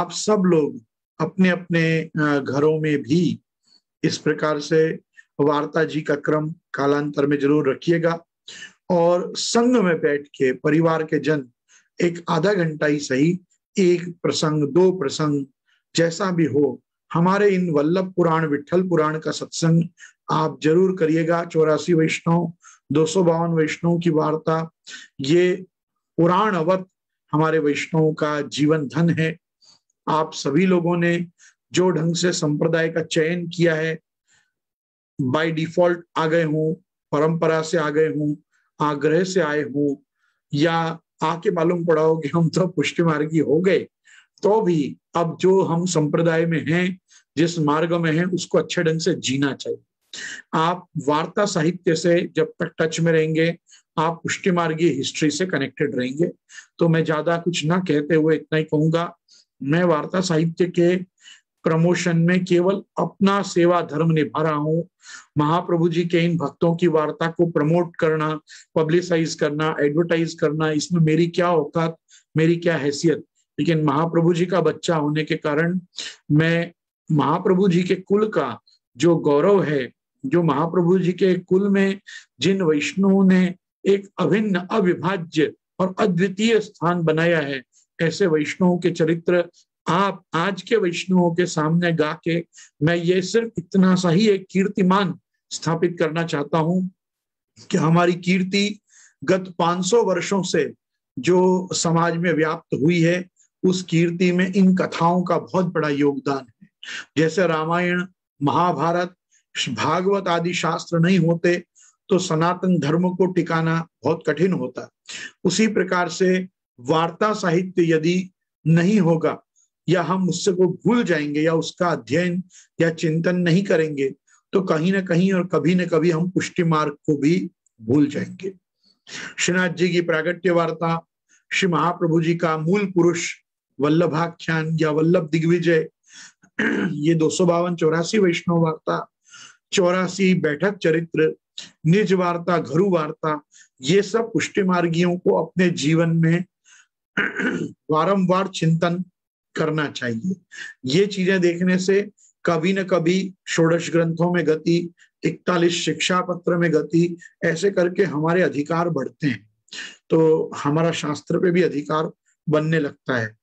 आप सब लोग अपने अपने घरों में भी इस प्रकार से वार्ता जी का क्रम कालांतर में जरूर रखिएगा, और संघ में बैठ के परिवार के जन एक आधा घंटा ही सही, एक प्रसंग, दो प्रसंग, जैसा भी हो, हमारे इन वल्लभ पुराण, विठल पुराण का सत्संग आप जरूर करिएगा। 84 वैष्णव, 252 वैष्णव की वार्ता, ये पुराण अवत हमारे वैष्णवों का जीवन धन है। आप सभी लोगों ने जो ढंग से संप्रदाय का चयन किया है, बाय डिफॉल्ट आ गए हों, परंपरा से आ गए हों, आग्रह से आए हों, या आके मालूम पड़ा हो कि हम तो पुष्टि मार्गी हो गए, तो भी अब जो हम संप्रदाय में हैं, जिस मार्ग में हैं, उसको अच्छे ढंग से जीना चाहिए। आप वार्ता साहित्य से जब तक टच में रहेंगे, आप पुष्टि मार्गी हिस्ट्री से कनेक्टेड रहेंगे। तो मैं ज्यादा कुछ ना कहते हुए इतना ही कहूंगा, मैं वार्ता साहित्य के प्रमोशन में केवल अपना सेवा धर्म निभा रहा हूँ। महाप्रभु जी के इन भक्तों की वार्ता को प्रमोट करना, पब्लिसाइज करना, एडवर्टाइज करना, इसमें मेरी क्या औकात, मेरी क्या हैसियत। लेकिन महाप्रभु जी का बच्चा होने के कारण मैं महाप्रभु जी के कुल का जो गौरव है, जो महाप्रभु जी के कुल में जिन वैष्णवों ने एक अभिन्न, अविभाज्य और अद्वितीय स्थान बनाया है, ऐसे वैष्णवों के चरित्र आप आज के वैष्णवों के सामने गा के मैं ये सिर्फ इतना सा ही एक कीर्तिमान स्थापित करना चाहता हूं कि हमारी कीर्ति गत 500 वर्षों से जो समाज में व्याप्त हुई है, उस कीर्ति में इन कथाओं का बहुत बड़ा योगदान है। जैसे रामायण, महाभारत, भागवत आदि शास्त्र नहीं होते तो सनातन धर्म को टिकाना बहुत कठिन होता। उसी प्रकार से वार्ता साहित्य यदि नहीं होगा, या हम उससे को भूल जाएंगे, या उसका अध्ययन या चिंतन नहीं करेंगे, तो कहीं ना कहीं और कभी न कभी हम पुष्टि मार्ग को भी भूल जाएंगे। श्रीनाथ जी की प्रागट्य वार्ता, श्री महाप्रभु जी का मूल पुरुष वल्लभाख्यान या वल्लभ दिग्विजय, ये 252 84 वैष्णव वार्ता, 84 बैठक चरित्र, निज वार्ता, घरु वार्ता, ये सब पुष्टि मार्गियों को अपने जीवन में वारंवार चिंतन करना चाहिए। ये चीजें देखने से कभी न कभी षोडश ग्रंथों में गति, 41 शिक्षा पत्र में गति, ऐसे करके हमारे अधिकार बढ़ते हैं, तो हमारा शास्त्र पे भी अधिकार बनने लगता है।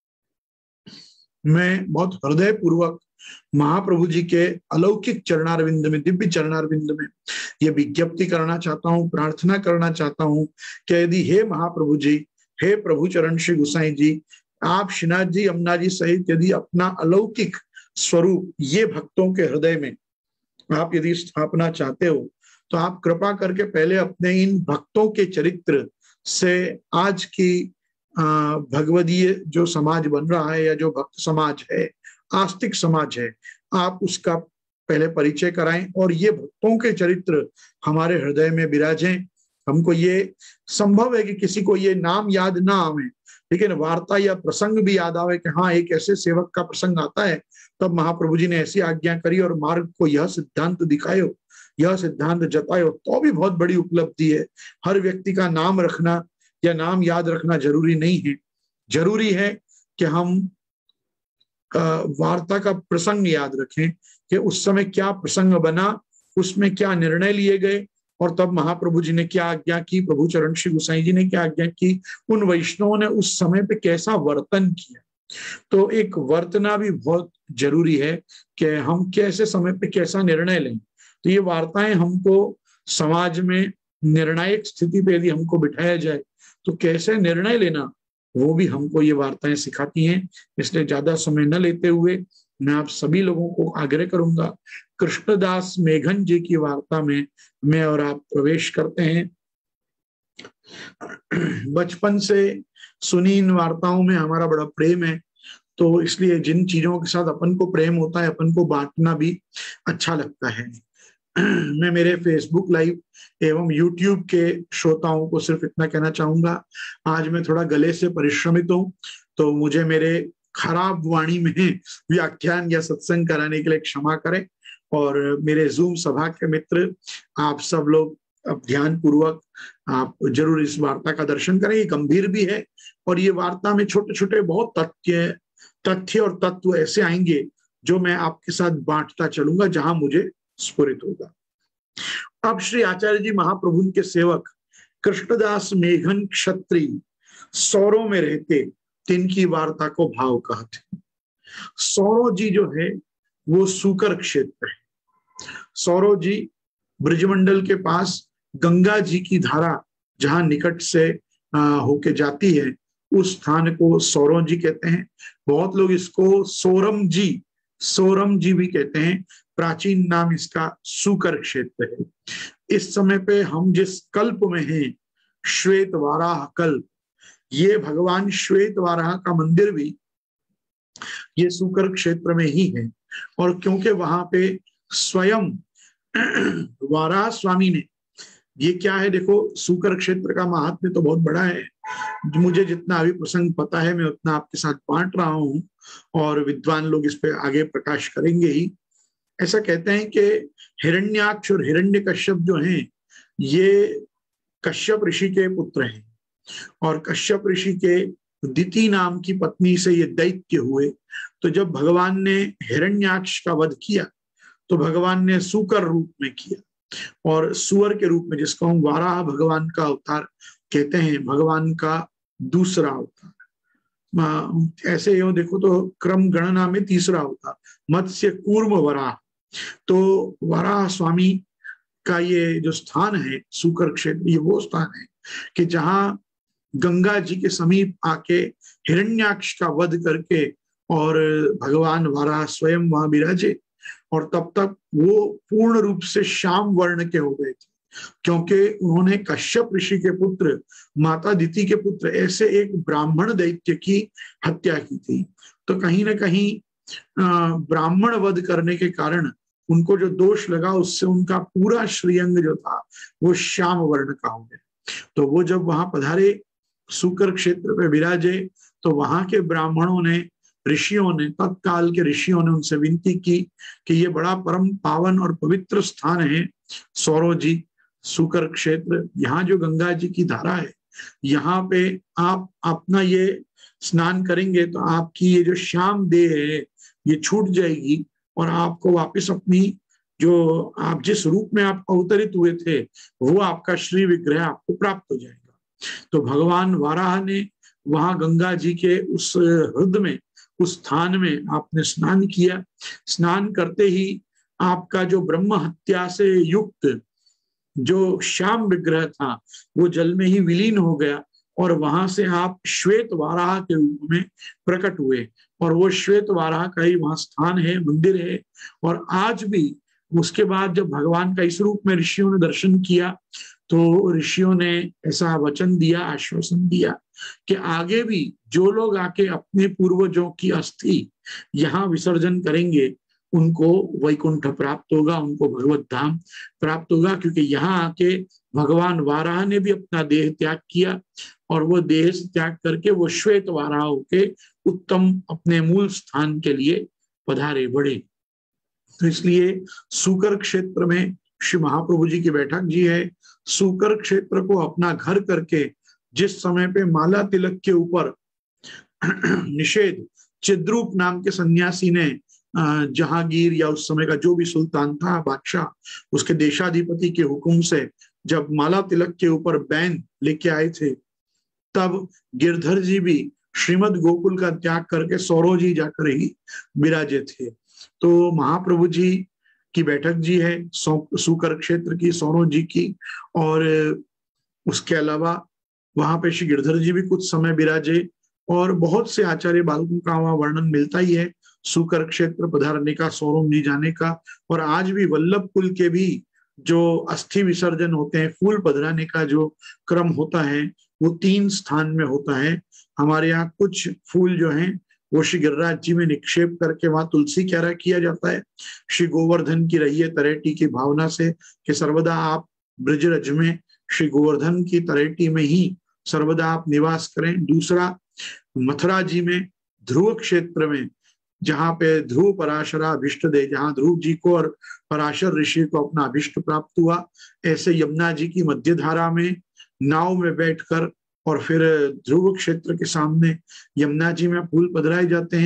मैं बहुत हृदय पूर्वक महाप्रभु जी के अलौकिक चरणारविंद में, दिव्य चरणारविंद में ये विज्ञप्ति करना चाहता हूँ, प्रार्थना करना चाहता हूँ कि यदि हे महाप्रभु जी, हे प्रभु चरण श्री गुसाई जी, आप श्रीनाथ जी, यमुना जी सहित यदि अपना अलौकिक स्वरूप ये भक्तों के हृदय में आप यदि स्थापना चाहते हो, तो आप कृपा करके पहले अपने इन भक्तों के चरित्र से आज की भगवदीय जो समाज बन रहा है, या जो भक्त समाज है, आस्तिक समाज है, आप उसका पहले परिचय कराएं, और ये भक्तों के चरित्र हमारे हृदय में विराजें। हमको ये संभव है कि किसी को ये नाम याद ना आवे, लेकिन वार्ता या प्रसंग भी याद आवे कि हाँ, एक ऐसे सेवक का प्रसंग आता है, तब महाप्रभु जी ने ऐसी आज्ञा करी और मार्ग को यह सिद्धांत दिखायो, यह सिद्धांत जतायो, तो भी बहुत बड़ी उपलब्धि है। हर व्यक्ति का नाम रखना या नाम याद रखना जरूरी नहीं है। जरूरी है कि हम वार्ता का प्रसंग याद रखें कि उस समय क्या प्रसंग बना, उसमें क्या निर्णय लिए गए, और तब महाप्रभु जी ने क्या आज्ञा की, प्रभु चरण श्री गुसाई जी ने क्या आज्ञा की, उन वैष्णवों ने उस समय पे कैसा वर्तन किया। तो एक वर्तना भी बहुत जरूरी है कि हम कैसे समय पे कैसा निर्णय लें। तो ये वार्ताएं हमको समाज में निर्णायक स्थिति पे यदि हमको बिठाया जाए, तो कैसे निर्णय लेना, वो भी हमको ये वार्ताएं सिखाती हैं। इसलिए ज्यादा समय न लेते हुए मैं आप सभी लोगों को आग्रह करूंगा, कृष्णदास मेघन जी की वार्ता में मैं और आप प्रवेश करते हैं। बचपन से सुनी इन वार्ताओं में हमारा बड़ा प्रेम है, तो इसलिए जिन चीजों के साथ अपन को प्रेम होता है, अपन को बांटना भी अच्छा लगता है। मैं मेरे फेसबुक लाइव एवं यूट्यूब के श्रोताओं को सिर्फ इतना कहना चाहूंगा, आज मैं थोड़ा गले से परिश्रमित हूँ, तो मुझे मेरे खराब वाणी में व्याख्यान या सत्संग कराने के लिए क्षमा करें। और मेरे जूम सभा के मित्र, आप सब लोग अब ध्यान पूर्वक आप जरूर इस वार्ता का दर्शन करें। ये गंभीर भी है, और ये वार्ता में छोटे छोटे बहुत तथ्य तथ्य और तत्व ऐसे आएंगे जो मैं आपके साथ बांटता चलूंगा जहां मुझे स्फुरित होगा। अब श्री आचार्य जी महाप्रभु के सेवक कृष्णदास मेघन क्षत्री सौरों में रहते, तिनकी वार्ता को भाव कहते। सौरों जी जो है वो सूकर क्षेत्र है। सौरों जी ब्रजमंडल के पास गंगा जी की धारा जहां निकट से होके जाती है, उस स्थान को सौरों जी कहते हैं। बहुत लोग इसको सोरम जी भी कहते हैं। प्राचीन नाम इसका सूकर क्षेत्र है। इस समय पे हम जिस कल्प में हैं, श्वेत वाराह कल्प, ये भगवान श्वेत वाराह का मंदिर भी ये सूकर क्षेत्र में ही है। और क्योंकि वहां पे स्वयं वाराह स्वामी ने, ये क्या है देखो, सूकर क्षेत्र का महात्म्य तो बहुत बड़ा है। मुझे जितना अभी प्रसंग पता है मैं उतना आपके साथ बांट रहा हूं, और विद्वान लोग इस पे आगे प्रकाश करेंगे ही। ऐसा कहते हैं कि हिरण्याक्ष और हिरण्यकश्यप जो हैं, ये कश्यप ऋषि के पुत्र हैं, और कश्यप ऋषि के दिति नाम की पत्नी से ये दैत्य हुए। तो जब भगवान ने हिरण्याक्ष का वध किया तो भगवान ने सूकर रूप में किया, और सुअर के रूप में, जिसको हम वाराह भगवान का अवतार कहते हैं, भगवान का दूसरा अवतार। ऐसे यो देखो तो क्रम गणना में तीसरा अवतार, मत्स्य कूर्म वराह। तो वराह स्वामी का ये जो स्थान है सूकर क्षेत्र, ये वो स्थान है कि जहां गंगा जी के समीप आके हिरण्याक्ष का वध करके और भगवान वराह स्वयं वहां विराजे। और तब तक वो पूर्ण रूप से श्याम वर्ण के हो गए थे, क्योंकि उन्होंने कश्यप ऋषि के पुत्र, माता दिति के पुत्र, ऐसे एक ब्राह्मण दैत्य की हत्या की थी। तो कहीं ना कहीं ब्राह्मण वध करने के कारण उनको जो दोष लगा, उससे उनका पूरा श्रीअंग जो था वो श्याम वर्ण का हो गया। तो वो जब वहां पधारे, सूकर क्षेत्र पे विराजे, तो वहां के ब्राह्मणों ने, ऋषियों ने, तत्काल के ऋषियों ने उनसे विनती की कि ये बड़ा परम पावन और पवित्र स्थान है सौरों जी, सूकर क्षेत्र। यहाँ जो गंगा जी की धारा है, यहाँ पे आप अपना ये स्नान करेंगे तो आपकी ये जो श्याम देह है ये छूट जाएगी, और आपको वापस अपनी, जो आप जिस रूप में आप अवतरित हुए थे, वो आपका श्री विग्रह आपको प्राप्त हो जाएगा। तो भगवान वाराह ने वहां गंगा जी के उस हृदय में, उस स्थान में आपने स्नान किया। स्नान करते ही आपका जो ब्रह्म हत्या से युक्त जो श्याम विग्रह था वो जल में ही विलीन हो गया, और वहां से आप श्वेत वाराह के रूप में प्रकट हुए। और वो श्वेत वाराह का ही वहां स्थान है, मंदिर है। और आज भी उसके बाद जब भगवान का इस रूप में ऋषियों ने दर्शन किया, तो ऋषियों ने ऐसा वचन दिया, आश्वासन दिया कि आगे भी जो लोग आके अपने पूर्वजों की अस्थि यहाँ विसर्जन करेंगे, उनको वैकुंठ प्राप्त होगा, उनको भगवत धाम प्राप्त होगा। क्योंकि यहाँ आके भगवान वाराह ने भी अपना देह त्याग किया, और वो देह त्याग करके वो श्वेत वाराह होके उत्तम अपने मूल स्थान के लिए पधारे, बढ़े। तो इसलिए सूकर क्षेत्र में श्री महाप्रभु जी की बैठक जी है। सूकर क्षेत्र को अपना घर करके, जिस समय पे माला तिलक के ऊपर निषेध चिद्रूप नाम के सन्यासी ने जहांगीर या उस समय का जो भी सुल्तान था, बादशाह, उसके देशाधिपति के हुक्म से जब माला तिलक के ऊपर बैन लेके आए थे, तब गिरधर जी भी श्रीमद गोकुल का त्याग करके सौरों जी जाकर ही विराजे थे। तो महाप्रभु जी की बैठक जी है सूकर क्षेत्र की, सौरों जी की। और उसके अलावा वहां पे श्री गिरधर जी भी कुछ समय विराजे, और बहुत से आचार्य बालकों का वहां वर्णन मिलता ही है सूकर क्षेत्र पधारने का, सौरों जी जाने का। और आज भी वल्लभ कुल के भी जो अस्थि विसर्जन होते हैं, फूल पधराने का जो क्रम होता है, वो 3 स्थान में होता है। हमारे यहाँ कुछ फूल जो हैं वो श्री गिरिराज जी में निक्षेप करके वहां तुलसी क्यारा किया जाता है, श्री गोवर्धन की रहिए तरेटी की भावना से कि सर्वदा आप ब्रजरज में श्री गोवर्धन की तरेटी में ही सर्वदा आप निवास करें। दूसरा, मथुरा जी में ध्रुव क्षेत्र में, जहाँ पे ध्रुव पराशरा अभिष्ट दे, जहाँ ध्रुव जी को और पराशर ऋषि को अपना अभिष्ट प्राप्त हुआ, ऐसे यमुना जी की मध्य धारा में नाव में बैठकर और फिर ध्रुव क्षेत्र के सामने यमुना जी में फूल पधराए जाते हैं।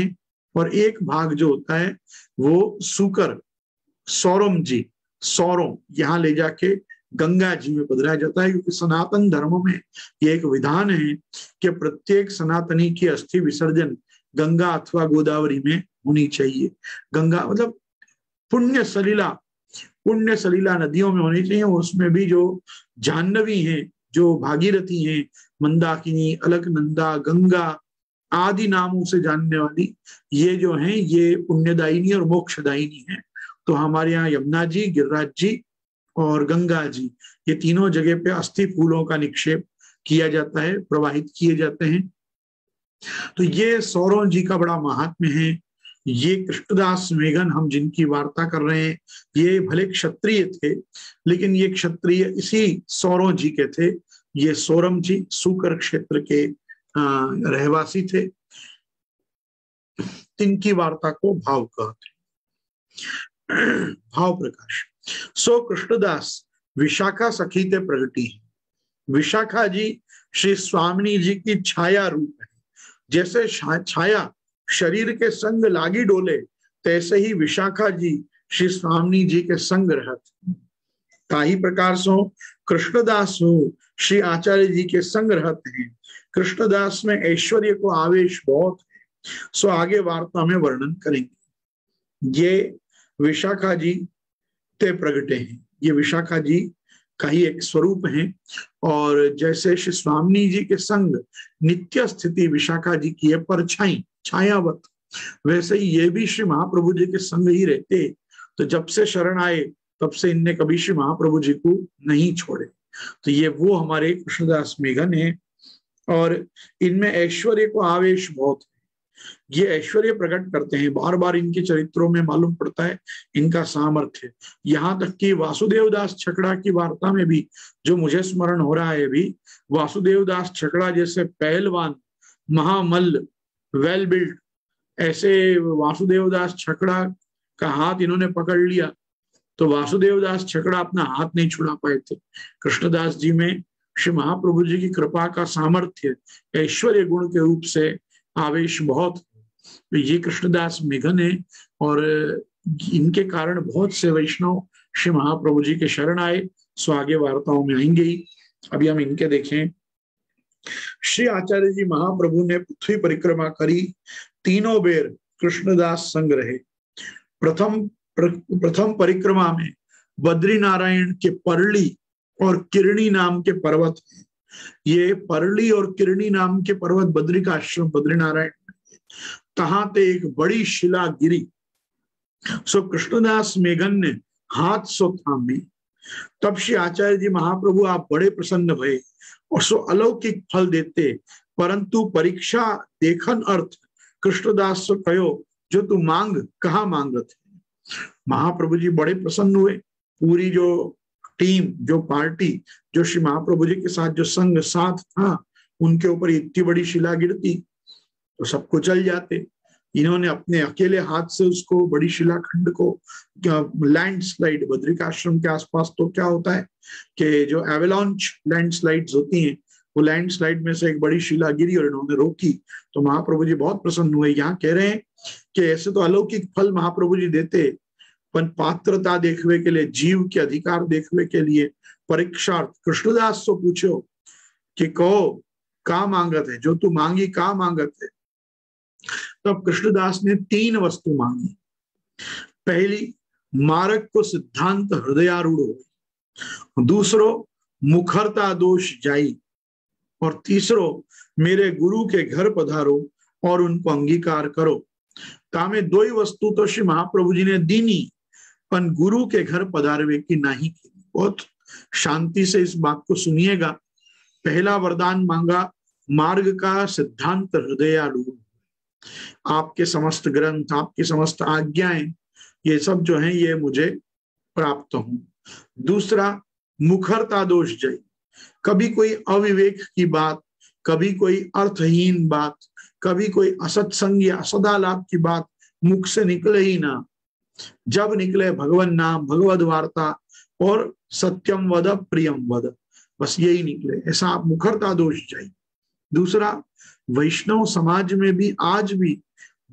और एक भाग जो होता है वो सूकर सौरम जी, सौरों यहाँ ले जाके गंगा जी में बदलाया जाता है, क्योंकि सनातन धर्म में ये एक विधान है कि प्रत्येक सनातनी की अस्थि विसर्जन गंगा अथवा गोदावरी में होनी चाहिए। गंगा मतलब पुण्य सलीला नदियों में होनी चाहिए। उसमें भी जो जाह्नवी हैं, जो भागीरथी हैं, मंदाकिनी, अलकनंदा, गंगा आदि नामों से जानने वाली, ये जो हैं ये पुण्यदायिनी और मोक्षदायिनी हैं। तो हमारे यहाँ यमुना जी, गिरिराज जी और गंगा जी, ये तीनों जगह पे अस्थि फूलों का निक्षेप किया जाता है, प्रवाहित किए जाते हैं। तो ये सौरों जी का बड़ा महात्म्य है। ये कृष्णदास मेघन हम जिनकी वार्ता कर रहे हैं, ये भले क्षत्रिय थे, लेकिन ये क्षत्रिय इसी सौरों जी के थे। ये सौरम जी सूकर क्षेत्र के रहवासी थे। इनकी वार्ता को भाव कहते, भाव प्रकाश। सो कृष्णदास विशाखा सखी ते प्रगटी है। विशाखा जी श्री स्वामिनी जी की छाया रूप है। जैसे छाया शरीर के संग लागी डोले, तैसे ही विशाखा जी श्री स्वामिनी जी के संग रहत। ताही प्रकार सो कृष्णदास हो श्री आचार्य जी के संग रहते हैं। कृष्णदास में ऐश्वर्य को आवेश बहुत है। सो आगे वार्ता में वर्णन करेंगे। ये विशाखा जी ते प्रगटे हैं, ये विशाखा जी का ही एक स्वरूप है। और जैसे श्री स्वामिनी जी के संग नित्य स्थिति विशाखा जी की है परछाई छायावत, वैसे ही ये भी श्री महाप्रभु जी के संग ही रहते। तो जब से शरण आए तब से इनने कभी श्री महाप्रभु जी को नहीं छोड़े। तो ये वो हमारे कृष्णदास मेघन है। और इनमें ऐश्वर्य को आवेश बहुत है। ये ऐश्वर्य प्रकट करते हैं, बार बार इनके चरित्रों में मालूम पड़ता है इनका सामर्थ्य। यहाँ तक कि वासुदेव दास छकड़ा की वार्ता में भी, जो मुझे स्मरण हो रहा है अभी, वासुदेव दास छकड़ा जैसे पहलवान, महामल्ल, वेल बिल्ट, ऐसे वासुदेव दास छकड़ा का हाथ इन्होंने पकड़ लिया तो वासुदेव दास छकड़ा अपना हाथ नहीं छुड़ा पाए थे। कृष्णदास जी में श्री महाप्रभु जी की कृपा का सामर्थ्य ऐश्वर्य गुण के रूप से आवेश बहुत। ये कृष्णदास मेघन है और इनके कारण बहुत से वैष्णव श्री महाप्रभु जी के शरण आए। सो आगे वार्ताओं में आएंगे ही। अभी हम इनके देखें। श्री आचार्य जी महाप्रभु ने पृथ्वी परिक्रमा करी, तीनों बेर कृष्णदास संग रहे। प्रथम परिक्रमा में बद्रीनारायण के परली और किरणी नाम के पर्वत हैं। ये परली और किरणी नाम के पर्वत बद्री का आश्रम बद्रीनारायण, तहां ते एक बड़ी शिला गिरी। सो कृष्णदास मेघन ने हाथ सो थामी। तब श्री आचार्य जी महाप्रभु आप बड़े प्रसन्न भये और सो अलौकिक फल देते, परंतु परीक्षा देखन अर्थ कृष्णदास सो कहो जो तू मांग कहा मांगत है। महाप्रभु जी बड़े प्रसन्न हुए। पूरी जो टीम, जो पार्टी, जो श्री महाप्रभु जी के साथ जो संग साथ था, उनके ऊपर इतनी बड़ी शिला गिरती तो सबको चल जाते। इन्होंने अपने अकेले हाथ से उसको बड़ी शिलाखंड को लैंडस्लाइड, बद्रिकाश्रम के आसपास तो क्या होता है कि जो एवेलॉन्च लैंडस्लाइड्स होती हैं, वो लैंडस्लाइड में से एक बड़ी शिला गिरी और इन्होंने रोकी। तो महाप्रभु जी बहुत प्रसन्न हुए। यहाँ कह रहे हैं कि ऐसे तो अलौकिक फल महाप्रभु जी देते, पर पात्रता देखने के लिए, जीव के अधिकार देखने के लिए परीक्षार्थ कृष्णदास से पूछो कि कहो का मांगत है, जो तू मांगी का मांगत है। तब कृष्णदास ने 3 वस्तु मांगी। पहली, मार्ग को सिद्धांत हृदयारूढ़ हो। दूसरो, मुखरता दोष जाई। और तीसरो, मेरे गुरु के घर पधारो और उनको अंगीकार करो। तामे 2 ही वस्तु तो श्री महाप्रभु जी ने दीनी, पर गुरु के घर पधारवे की नहीं की। बहुत शांति से इस बात को सुनिएगा। पहला वरदान मांगा, मार्ग का सिद्धांत हृदयारूढ़। आपके समस्त ग्रंथ, आपकी समस्त आज्ञाएं, ये सब जो हैं ये मुझे प्राप्त हो। दूसरा, मुखरता दोष जय। कभी कोई अविवेक की बात, कभी कोई अर्थहीन बात, कभी कोई असत्संग या असदालाप की बात मुख से निकले ही ना। जब निकले भगवान नाम, भगवद वार्ता और सत्यम वद प्रियम वद, बस यही निकले। ऐसा आप मुखरता दोष चाहिए। दूसरा, वैष्णव समाज में भी आज भी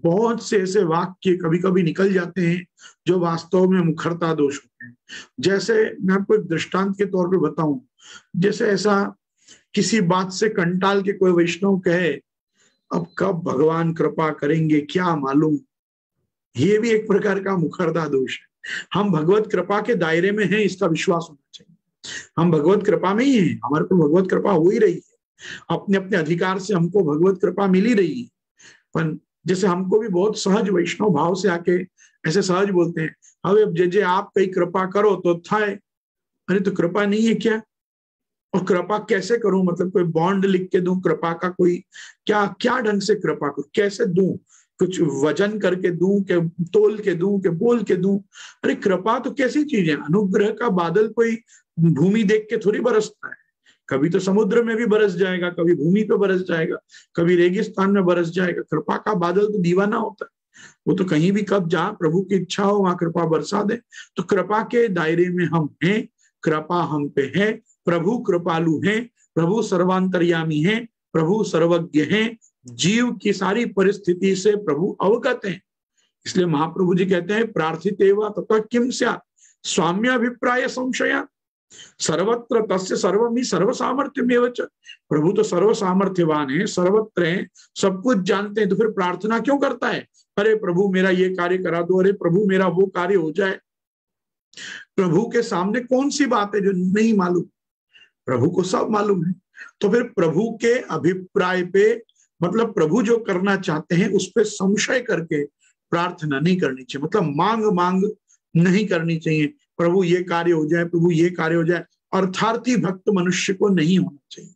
बहुत से ऐसे वाक्य कभी कभी निकल जाते हैं जो वास्तव में मुखरता दोष होते हैं। जैसे मैं आपको एक दृष्टांत के तौर पे बताऊं, जैसे ऐसा किसी बात से कंटाल के कोई वैष्णव कहे, अब कब भगवान कृपा करेंगे क्या मालूम, ये भी एक प्रकार का मुखरता दोष है। हम भगवत कृपा के दायरे में हैं, इसका विश्वास होना चाहिए। हम भगवत कृपा में ही हैं, हमारे को भगवत कृपा हो ही रही है, अपने अपने अधिकार से हमको भगवत कृपा मिल ही रही है। पर जैसे हमको भी बहुत सहज वैष्णव भाव से आके ऐसे सहज बोलते हैं, अब जे आप कहीं कृपा करो तो थाए, अरे तो कृपा नहीं है क्या? और कृपा कैसे करूं, मतलब कोई बॉन्ड लिख के दूं कृपा का, कोई क्या क्या ढंग से कृपा करूं, कैसे दूं, कुछ वजन करके दूं के, तोल के दूं के, बोल के दूं? अरे कृपा तो कैसी चीज है? अनुग्रह का बादल कोई भूमि देख के थोड़ी बरसता है, कभी तो समुद्र में भी बरस जाएगा, कभी भूमि पे बरस जाएगा, कभी रेगिस्तान में बरस जाएगा। कृपा का बादल तो दीवाना होता है, वो तो कहीं भी कब जहां प्रभु की इच्छा हो वहां कृपा बरसा दे। तो कृपा के दायरे में हम हैं, कृपा हम पे है, प्रभु कृपालु हैं, प्रभु सर्वांतर्यामी हैं, प्रभु सर्वज्ञ हैं, जीव की सारी परिस्थिति से प्रभु अवगत हैं। इसलिए महाप्रभु जी कहते हैं प्रार्थित एवं तथा किम स्यात् स्वाम्याभिप्राय संशया सर्वत्र तस्य सर्वमी सर्व सामर्थ्यमेव च। प्रभु तो सर्व सामर्थ्यवान है, सर्वत्र है, सब कुछ जानते हैं, तो फिर प्रार्थना क्यों करता है? अरे प्रभु मेरा ये कार्य करा दो, अरे प्रभु मेरा वो कार्य हो जाए। प्रभु के सामने कौन सी बात है जो नहीं मालूम? प्रभु को सब मालूम है। तो फिर प्रभु के अभिप्राय पे, मतलब प्रभु जो करना चाहते हैं उस पर संशय करके प्रार्थना नहीं करनी चाहिए, मतलब मांग मांग नहीं करनी चाहिए, प्रभु ये कार्य हो जाए, प्रभु ये कार्य हो जाए। अर्थार्थी भक्त मनुष्य को नहीं होना चाहिए।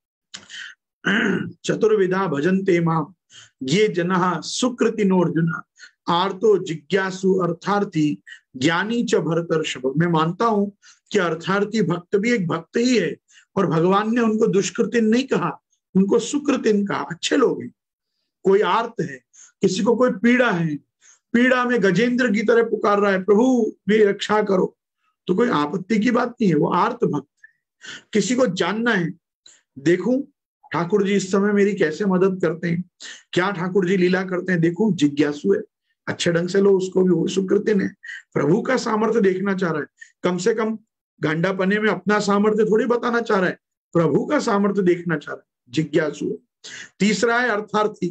चतुर्विधा भजन्ते माम ये जना सुकृतिनोर्जुन आर्तो जिज्ञासु अर्थार्थी ज्ञानी च भरतर्षभ। मैं मानता हूं कि अर्थार्थी भक्त भी एक भक्त ही है, और भगवान ने उनको दुष्कृतिन नहीं कहा, उनको सुकृतिन कहा, अच्छे लोग हैं। कोई आर्त है, किसी को कोई पीड़ा है, पीड़ा में गजेंद्र की तरह पुकार रहा है, प्रभु मेरी रक्षा करो, तो कोई आपत्ति की बात नहीं है, वो आर्त भक्त है। किसी को जानना है, देखूं ठाकुर जी इस समय मेरी कैसे मदद करते हैं, क्या ठाकुर जी लीला करते हैं, देखूं, जिज्ञासु है, अच्छे ढंग से लो उसको भी, वो सुकृतिन है, प्रभु का सामर्थ्य देखना चाह रहा है। कम से कम गांडापने में अपना सामर्थ्य थोड़ी बताना चाह रहा है, प्रभु का सामर्थ्य देखना चाह रहा है, जिज्ञासु है। तीसरा है अर्थार्थी,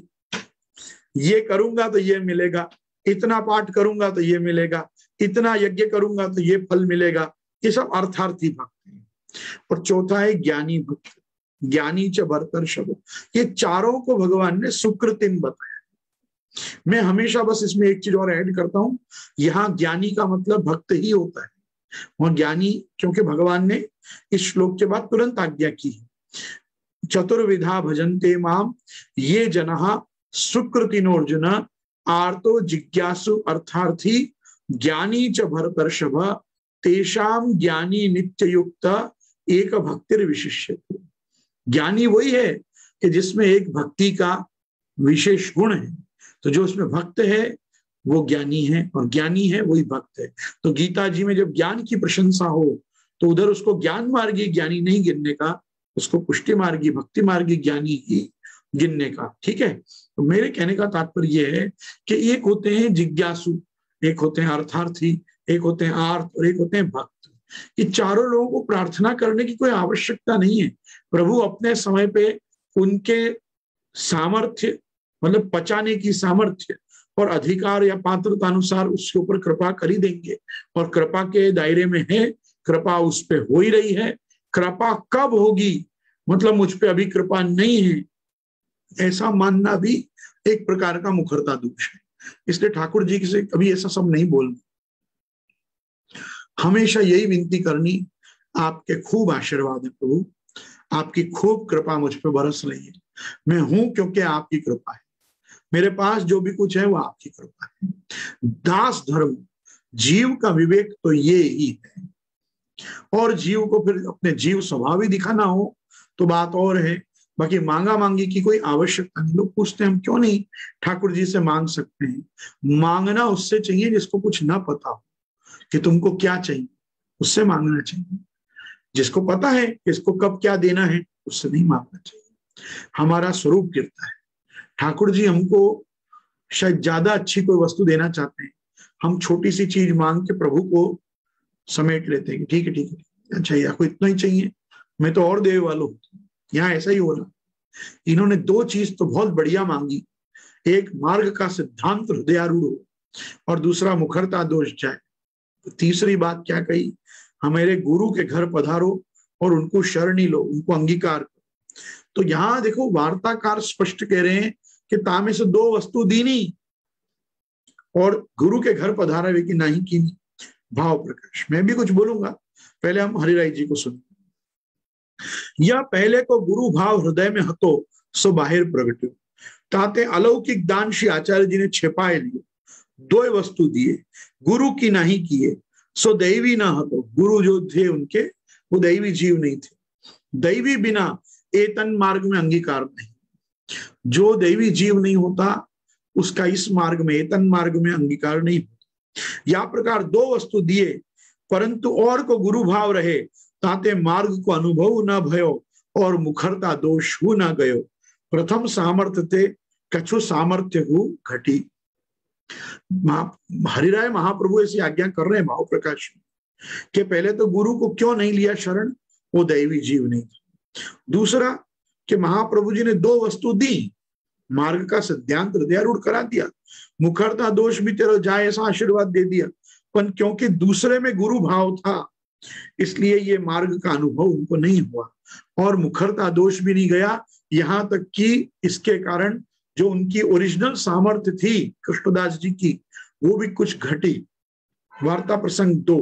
ये करूंगा तो ये मिलेगा, इतना पाठ करूंगा तो ये मिलेगा, इतना यज्ञ करूंगा तो ये फल मिलेगा, ये सब अर्थार्थी भक्त हैं। और चौथा है ज्ञानी भक्त, ज्ञानी च भरतर्षभ। ये चारों को भगवान ने सुकृतिन बताया। मैं हमेशा बस इसमें एक चीज और ऐड करता हूं, यहाँ ज्ञानी का मतलब भक्त ही होता है, और ज्ञानी क्योंकि भगवान ने इस श्लोक के बाद तुरंत आज्ञा की है, चतुर्विधा भजन्ते माम ये जनः सुकृतिनोर्जुन आर्तो जिज्ञासु अर्थार्थी ज्ञानी च भरतर्षभ तेषाम ज्ञानी नित्य युक्त एक भक्तिर विशिष्यते। ज्ञानी वही है कि जिसमें एक भक्ति का विशेष गुण है, तो जो उसमें भक्त है वो ज्ञानी है, और ज्ञानी है वही भक्त है। तो गीता जी में जब ज्ञान की प्रशंसा हो तो उधर उसको ज्ञान मार्गी ज्ञानी नहीं गिनने का, उसको पुष्टि मार्गी भक्ति मार्गी ज्ञानी ही गिनने का। ठीक है, तो मेरे कहने का तात्पर्य यह है कि एक होते हैं जिज्ञासु, एक होते हैं अर्थार्थी, एक होते हैं आर्त, और एक होते हैं भक्त। ये चारों लोगों को प्रार्थना करने की कोई आवश्यकता नहीं है। प्रभु अपने समय पे उनके सामर्थ्य, मतलब पचाने की सामर्थ्य और अधिकार या पात्रता अनुसार उसके ऊपर कृपा कर ही देंगे, और कृपा के दायरे में है, कृपा उस पे हो ही रही है। कृपा कब होगी, मतलब मुझ पे अभी कृपा नहीं है, ऐसा मानना भी एक प्रकार का मुखरता दोष है। इसलिए ठाकुर जी से कभी ऐसा सब नहीं बोलना, हमेशा यही विनती करनी, आपके खूब आशीर्वाद है प्रभु, आपकी खूब कृपा मुझ पे बरस रही है, मैं हूं क्योंकि आपकी कृपा है, मेरे पास जो भी कुछ है वो आपकी कृपा है। दास धर्म, जीव का विवेक तो ये ही है, और जीव को फिर अपने जीव स्वभाव ही दिखाना हो तो बात और है, बाकी मांगा मांगी की कोई आवश्यकता नहीं। लोग पूछते हैं हम क्यों नहीं ठाकुर जी से मांग सकते हैं? मांगना उससे चाहिए जिसको कुछ ना पता हो कि तुमको क्या चाहिए, उससे मांगना चाहिए। जिसको पता है कि इसको कब क्या देना है, उससे नहीं मांगना चाहिए। हमारा स्वरूप गिरता है। ठाकुर जी हमको शायद ज्यादा अच्छी कोई वस्तु देना चाहते हैं, हम छोटी सी चीज मांग के प्रभु को समेट लेते हैं कि ठीक है ठीक है, अच्छा या कोई इतना ही चाहिए, मैं तो और देने वाला हूं। यहाँ ऐसा ही हो रहा। इन्होंने दो चीज तो बहुत बढ़िया मांगी, एक मार्ग का सिद्धांत हृदयारूढ़ हो और दूसरा मुखरता दोष जाए। तो तीसरी बात क्या कही, हमारे गुरु के घर पधारो और उनको शरणी लो, उनको अंगीकार करो। तो यहां देखो वार्ताकार स्पष्ट कह रहे हैं कि तामे से दो वस्तु दीनी और गुरु के घर पधारा वे की नहीं की भाव प्रकाश। मैं भी कुछ बोलूंगा, पहले हम हरिराय जी को सुन। या पहले को गुरु भाव हृदय में हतो सो बाहर प्रगट्यो, ताते अलौकिक दान श्री आचार्य जी ने छिपाए लियो, दो वस्तु दिए गुरु की नहीं किए सो दैवी ना हतो। गुरु जो थे उनके वो दैवी जीव नहीं थे, दैवी बिना एतन मार्ग में अंगीकार नहीं। जो दैवी जीव नहीं होता उसका इस मार्ग में एतन मार्ग में अंगीकार नहीं होता। या प्रकार दो वस्तु दिए परंतु और को गुरु भाव रहे, ताते मार्ग को अनुभव न भयो और मुखरता दोष हु न गयो। प्रथम सामर्थ्य ते कछु सामर्थ्य हु घटी। हरिराय महाप्रभु ऐसी आज्ञा कर रहे हैं भाव प्रकाश में कि पहले तो गुरु को क्यों नहीं लिया शरण, वो दैवी जीव नहीं था। दूसरा कि महाप्रभु जी ने दो वस्तु दी, मार्ग का सिद्धांत हृदयारूढ़ करा दिया, मुखरता दोष भी तेरा जाए ऐसा आशीर्वाद दे दिया, पर क्योंकि दूसरे में गुरु भाव था इसलिए ये मार्ग का अनुभव उनको नहीं हुआ और मुखरता दोष भी नहीं गया। यहां तक कि इसके कारण जो उनकी ओरिजिनल सामर्थ्य थी कृष्णदास जी की वो भी कुछ घटी। वार्ता प्रसंग 2।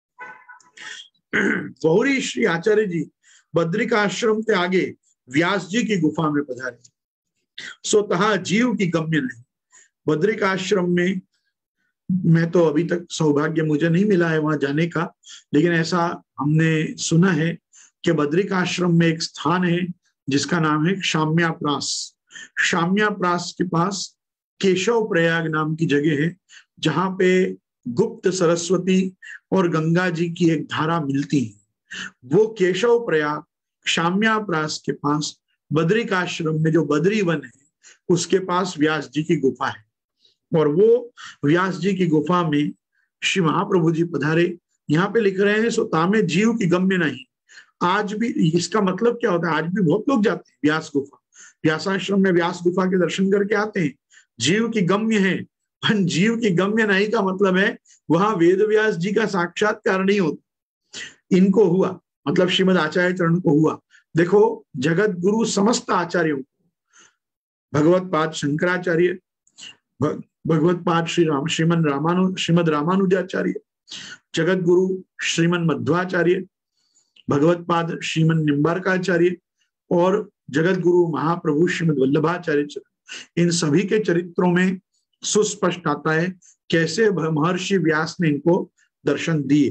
बहुरी श्री आचार्य जी बद्रिका आश्रम के आगे व्यास जी की गुफा में पधारे, सो तहा जीव की गम्य नहीं। बद्रिका आश्रम में मैं तो अभी तक सौभाग्य मुझे नहीं मिला है वहां जाने का, लेकिन ऐसा हमने सुना है कि बद्रिका आश्रम में एक स्थान है जिसका नाम है शाम्याप्रास। शाम्याप्रास के पास केशव प्रयाग नाम की जगह है जहां पे गुप्त सरस्वती और गंगा जी की एक धारा मिलती है। वो केशव प्रयाग शाम्याप्रास के पास बद्रिका आश्रम में जो बद्री वन है उसके पास व्यास जी की गुफा है और वो व्यास जी की गुफा में श्री महाप्रभु जी पधारे। यहाँ पे लिख रहे हैं सो तामे जीव की गम्य नहीं। आज भी इसका मतलब क्या होता है, आज भी बहुत लोग जाते हैं व्यास गुफा, व्यासाश्रम में व्यास गुफा के दर्शन करके आते हैं। जीव की गम्य है, पर जीव की गम्य नहीं का मतलब है वहां वेद व्यास जी का साक्षात्कार नहीं होता। इनको हुआ मतलब श्रीमद आचार्य चरण को हुआ। देखो जगत गुरु समस्त आचार्यों को, भगवत पाद शंकराचार्य, भगवत पाद श्रीमद रामानुजाचार्य, जगत गुरु श्रीमद मध्वाचार्य, भगवत पाद श्रीमद निम्बारकाचार्य और जगत गुरु महाप्रभु श्रीमद वल्लभाचार्य, इन सभी के चरित्रों में सुस्पष्ट आता है कैसे महर्षि व्यास ने इनको दर्शन दिए।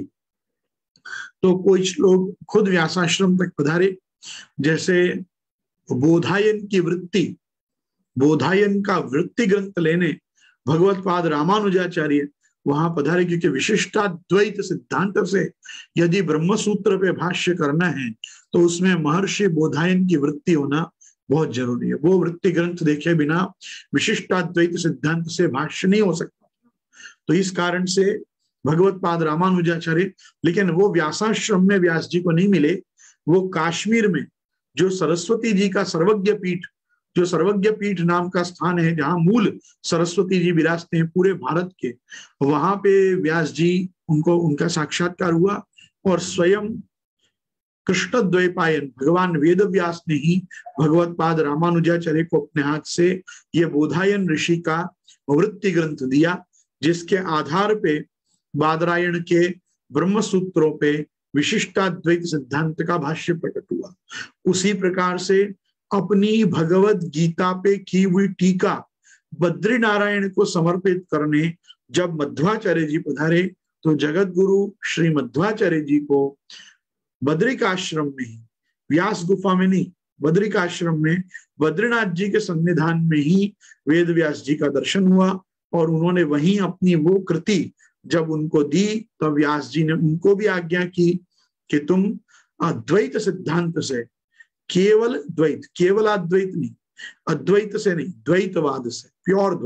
तो कुछ लोग खुद व्यासाश्रम तक पधारे, जैसे बोधायन की वृत्ति, बोधायन का वृत्ति ग्रंथ लेने भगवत पाद रामानुजाचार्य वहां पधारे, क्योंकि विशिष्टाद्वैत सिद्धांत से यदि ब्रह्मसूत्र पे भाष्य करना है तो उसमें महर्षि बोधायन की वृत्ति होना बहुत जरूरी है। वो वृत्ति ग्रंथ देखे बिना विशिष्टाद्वैत सिद्धांत से भाष्य नहीं हो सकता। तो इस कारण से भगवत पाद रामानुजाचार्य, लेकिन वो व्यासाश्रम में व्यास जी को नहीं मिले, वो काश्मीर में जो सरस्वती जी का सर्वज्ञ पीठ, जो सर्वज्ञ पीठ नाम का स्थान है जहां मूल सरस्वती जी विराजते हैं पूरे भारत के, वहां पे व्यास जी उनको उनका साक्षात्कार हुआ और स्वयं कृष्ण द्वैपायन भगवान वेद व्यास ने ही भगवत पाद रामानुजाचार्य को अपने हाथ से ये बोधायन ऋषि का वृत्ति ग्रंथ दिया, जिसके आधार पे बादरायण के ब्रह्म सूत्रों पे विशिष्टाद्वैत सिद्धांत का भाष्य प्रकट हुआ। उसी प्रकार से अपनी भगवत गीता पे की हुई टीका बद्री नारायण को समर्पित करने जब मध्वाचार्य जी पधारे तो जगत गुरु श्री मध्वाचार्य जी को बद्रिकाश्रम में ही, व्यास गुफा में नहीं, बद्रिकाश्रम में बद्रीनाथ जी के सन्निधान में ही वेद व्यास जी का दर्शन हुआ और उन्होंने वहीं अपनी वो कृति जब उनको दी तब व्यास जी ने उनको भी आज्ञा की कि तुम अद्वैत सिद्धांत से, केवल द्वैत, केवल अद्वैत नहीं, अद्वैत से नहीं, द्वैतवाद से, प्योर द्वैत,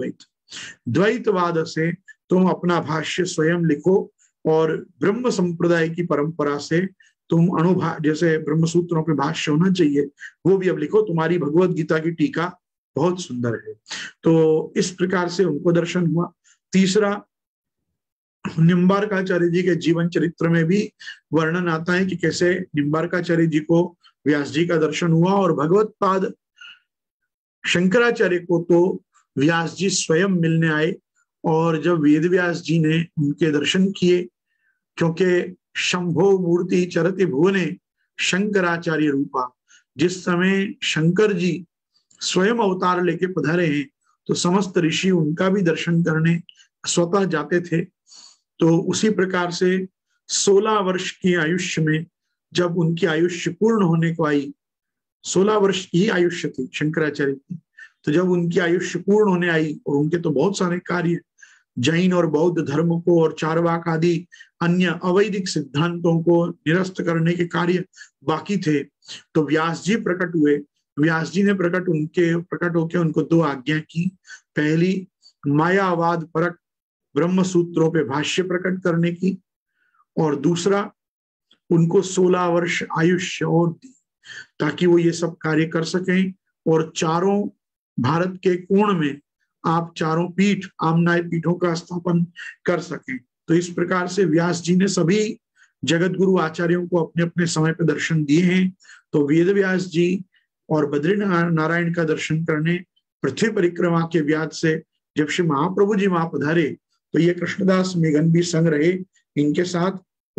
द्वैतवाद से तुम अपना भाष्य स्वयं लिखो और ब्रह्म संप्रदाय की परंपरा से तुम जैसे ब्रह्म सूत्रों पे भाष्य होना चाहिए वो भी अब लिखो, तुम्हारी भगवत गीता की टीका बहुत सुंदर है। तो इस प्रकार से उनको दर्शन हुआ। तीसरा, निम्बार्काचार्य जी के जीवन चरित्र में भी वर्णन आता है कि कैसे निम्बार्काचार्य जी को व्यास जी का दर्शन हुआ, और भगवत पाद शंकराचार्य को तो व्यास जी स्वयं मिलने आए। और जब वेद व्यास जी ने उनके दर्शन किए, क्योंकि शंभो मूर्ति चरति भुवने शंकराचार्य रूपा, जिस समय शंकर जी स्वयं अवतार लेके पधारे हैं तो समस्त ऋषि उनका भी दर्शन करने स्वतः जाते थे। तो उसी प्रकार से 16 वर्ष की आयुष्य में जब उनकी आयुष्य पूर्ण होने को आई, 16 वर्ष की आयुष्य थी शंकराचार्य की, तो जब उनकी आयुष्य पूर्ण होने आई और उनके तो बहुत सारे कार्य जैन और बौद्ध धर्म को और चारवाक आदि अन्य अवैदिक सिद्धांतों को निरस्त करने के कार्य बाकी थे, तो व्यास जी प्रकट हुए। व्यास जी ने प्रकट होकर उनको 2 आज्ञा की। पहली, मायावाद परक ब्रह्म सूत्रों पे भाष्य प्रकट करने की, और दूसरा, उनको 16 वर्ष आयुष्य और दी ताकि वो ये सब कार्य कर सकें और चारों भारत के कोण में आप चारों पीठ आमनाय पीठों का स्थापन कर सकें। तो इस प्रकार से व्यास जी ने सभी जगत गुरु आचार्यों को अपने अपने समय पर दर्शन दिए हैं। तो वेद व्यास जी और बद्री नारायण का दर्शन करने पृथ्वी परिक्रमा के व्याज से जब श्री महाप्रभु जी वहां पधारे तो ये कृष्णदास मेघन भी संग रहे इनके साथ।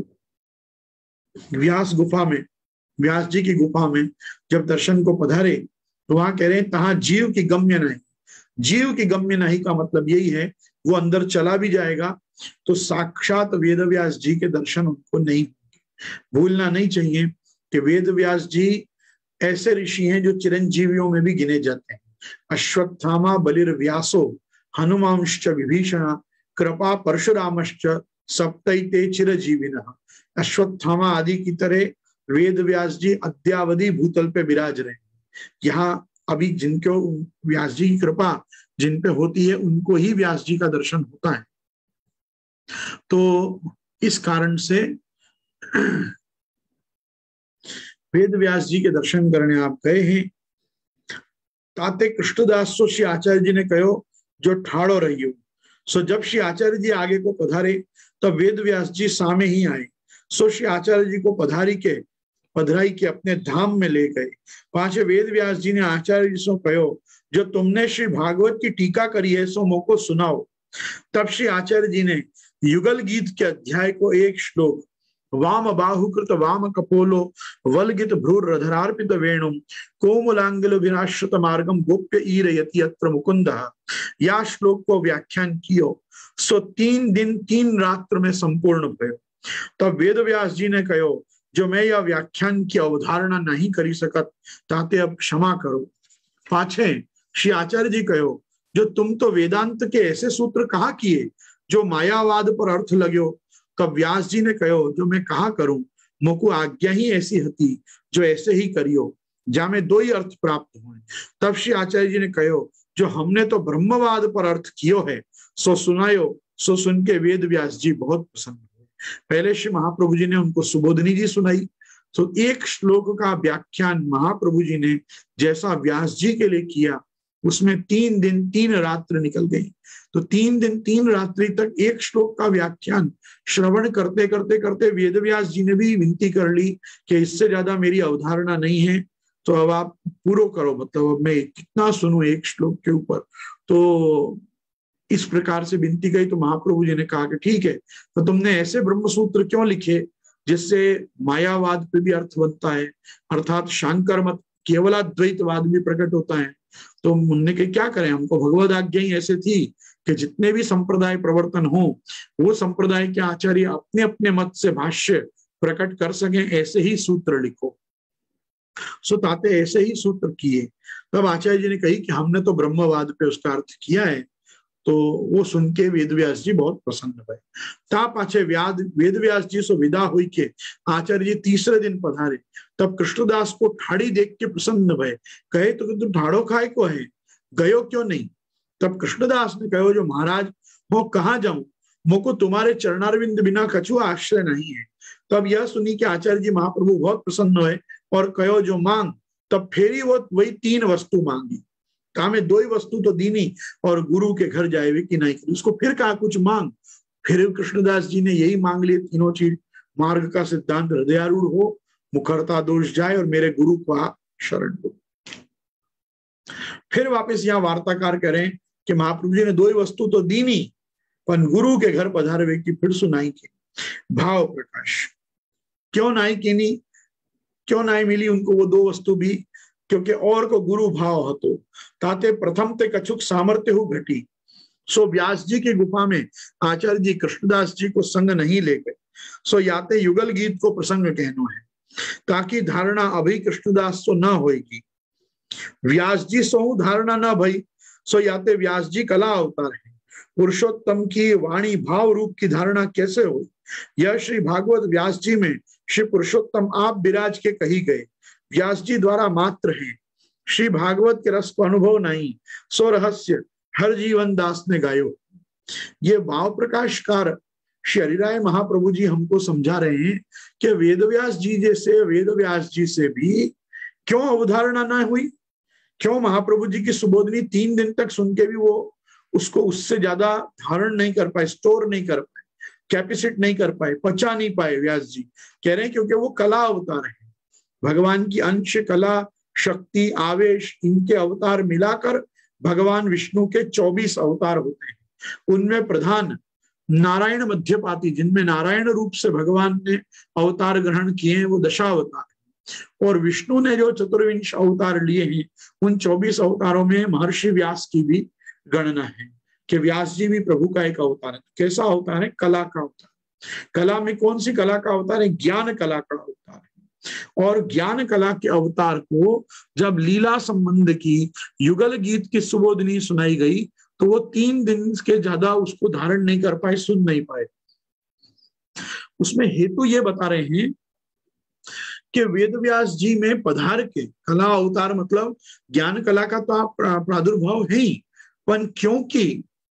व्यास गुफा में, व्यास जी की गुफा में जब दर्शन को पधारे तो वहां कह रहे हैं तहां जीव की गम्य नहीं। जीव की गम्य नहीं का मतलब यही है वो अंदर चला भी जाएगा तो साक्षात वेद व्यास जी के दर्शन उनको नहीं होंगे। भूलना नहीं चाहिए कि वेद व्यास जी ऐसे ऋषि हैं जो चिरंजीवियों में भी गिने जाते हैं। अश्वत्थामा बलिर व्यासो हनुमांश्च विभीषण कृपा परशुरामश्च सप्तैते चिरजीविनः। अश्वत्थामा आदि की तरह वेद व्यास जी अद्यावधि भूतल पे विराज रहे हैं। यहाँ अभी जिनको व्यास जी की कृपा जिन पे होती है उनको ही व्यास जी का दर्शन होता है। तो इस कारण से वेद व्यास जी के दर्शन करने आप गए हैं। ताते कृष्णदास सो श्री आचार्य जी ने कहो जो ठाड़ो रहियो। सो जब श्री आचार्य जी आगे को पधारे तब वेद व्यास जी सामने ही आए। सो श्री आचार्य जी को पधराई के अपने धाम में ले गए। पांचे वेद व्यास जी ने आचार्य जी से कहो जो तुमने श्री भागवत की टीका करी है सो मोको सुनाओ। तब श्री आचार्य जी ने युगल गीत के अध्याय को एक श्लोक वाम बाहुकृत वाम कपोलो वलगित भ्रूर रधरार्पित वेणुम कोमलांगल विनाश्रुत मार्गम गोप्य ईरयति अत्र मुकुंदः, या श्लोक को व्याख्यान कियो सो 3 दिन 3 रात्र में संपूर्ण भयो। तब वेद व्यास जी ने कहो जो मैं यह व्याख्यान की अवधारणा नहीं करी सकत ताते अब क्षमा करो। पाछे श्री आचार्य जी कहो जो तुम तो वेदांत के ऐसे सूत्र कहा किए जो मायावाद पर अर्थ लगो। तब व्यास जी ने कहो जो मैं कहा करूं मोको आज्ञा ही ऐसी हती जो ऐसे ही करियो जा में 2 ही अर्थ प्राप्त हुए। तब श्री आचार्य जी ने कहो जो हमने तो ब्रह्मवाद पर अर्थ कियो है सो सुनायो। सो सुन के वेद व्यास जी बहुत प्रसन्न हुए। पहले श्री महाप्रभु जी ने उनको सुबोधनी जी सुनाई। तो एक श्लोक का व्याख्यान महाप्रभु जी ने जैसा व्यास जी के लिए किया उसमें 3 दिन 3 रात्र निकल गई। तो 3 दिन 3 रात्रि तक एक श्लोक का व्याख्यान श्रवण करते करते करते वेद व्यास जी ने भी विनती कर ली कि इससे ज्यादा मेरी अवधारणा नहीं है तो अब आप पूरा करो, मतलब अब मैं कितना सुनूं एक श्लोक के ऊपर। तो इस प्रकार से विनती गई तो महाप्रभु जी ने कहा कि ठीक है तो तुमने ऐसे ब्रह्मसूत्र क्यों लिखे जिससे मायावाद पे भी अर्थ बनता है, अर्थात शांकर मत केवलाद्वैतवाद भी प्रकट होता है। तो उनने के क्या करें, हमको भगवद आज्ञा ही ऐसे थी कि जितने भी संप्रदाय प्रवर्तन हो वो संप्रदाय के आचार्य अपने अपने मत से भाष्य प्रकट कर सके, ऐसे ही सूत्र लिखो। सो ताते ऐसे ही सूत्र किए। तब आचार्य जी ने कही कि हमने तो ब्रह्मवाद पे उसका अर्थ किया है। तो वो सुन के वेद व्यास जी बहुत प्रसन्न हुए। ता पाछे वेद व्यास जी सो विदा हुई के आचार्य जी तीसरे दिन पधारे। तब कृष्णदास को ठाड़ी देख के प्रसन्न भय, कहे तो तुम ठाड़ो खाए को है, गयो क्यों नहीं। तब कृष्णदास ने कहो, जो महाराज मैं कहाँ जाऊं, मोको तुम्हारे चरणारविंद बिना कछु आश्रय नहीं है। तब यह सुनी कि आचार्य जी महाप्रभु बहुत प्रसन्न हुए और कहो जो मांग। तब फेरी वो वही 3 वस्तु मांगी। कहा मैं 2 ही वस्तु तो दीनी और गुरु के घर जाए हुए कि नहीं, उसको फिर कहा कुछ मांग। फिर कृष्णदास जी ने यही मांग लिए तीनों चीज। मार्ग का सिद्धांत हृदयारूढ़ हो, मुखरता दोष जाए और मेरे गुरु को शरण हो। फिर वापस यहाँ वार्ताकार करें कि महाप्रभु जी ने 2 ही वस्तु तो दीनी, पर गुरु के घर पधारे व्यक्ति फिर सुनाई की भाव प्रकाश। क्यों नाई कीनी, क्यों नाई मिली उनको वो 2 वस्तु भी? क्योंकि और को गुरु भाव हतो ताते प्रथम ते कछुक सामर्थ्य हो घटी। सो व्यास जी की गुफा में आचार्य जी कृष्णदास जी को संग नहीं ले गए। सो याते युगल गीत को प्रसंग कहनो है, ताकि धारणा अभी कृष्णदास सो न होगी। व्यास जी सो धारणा न भई, सो याते व्यास जी कला अवतार है। पुरुषोत्तम की वाणी भाव रूप की धारणा कैसे हो? यह श्री भागवत व्यास जी में श्री पुरुषोत्तम आप विराज के कही गए, व्यास जी द्वारा मात्र है। श्री भागवत के रस को अनुभव नहीं, सो रहस्य हर जीवन दास ने गायो। ये भाव प्रकाशकार श्री हरिराय महाप्रभु जी हमको समझा रहे हैं कि वेदव्यास जी जैसे वेदव्यास जी से भी क्यों अवधारणा ना हुई, क्यों महाप्रभु जी की सुबोधनी 3 दिन तक सुन के भी वो उसको उससे ज्यादा धारण नहीं कर पाए, स्टोर नहीं कर पाए, कैपेसिट नहीं कर पाए, पचा नहीं पाए। व्यास जी कह रहे हैं क्योंकि वो कला अवतार है। भगवान की अंश, कला, शक्ति, आवेश, इनके अवतार मिलाकर भगवान विष्णु के 24 अवतार होते हैं। उनमें प्रधान नारायण मध्यपाती, जिनमें नारायण रूप से भगवान ने अवतार ग्रहण किए हैं, वो दशावतार है। और विष्णु ने जो 24 अवतार लिए हैं, उन 24 अवतारों में महर्षि व्यास की भी गणना है कि व्यास जी भी प्रभु का एक अवतार है। कैसा अवतार है? कला का अवतार। कला में कौन सी कला का अवतार है? ज्ञान कला का अवतार है। और ज्ञान कला के अवतार को जब लीला संबंध की युगल गीत की सुबोधनी सुनाई गई तो वो 3 दिन के ज्यादा उसको धारण नहीं कर पाए, सुन नहीं पाए। उसमें हेतु ये बता रहे हैं कि वेदव्यास जी में पधार के, कला अवतार मतलब ज्ञान कला का तो आप प्रादुर्भाव है ही, पर क्योंकि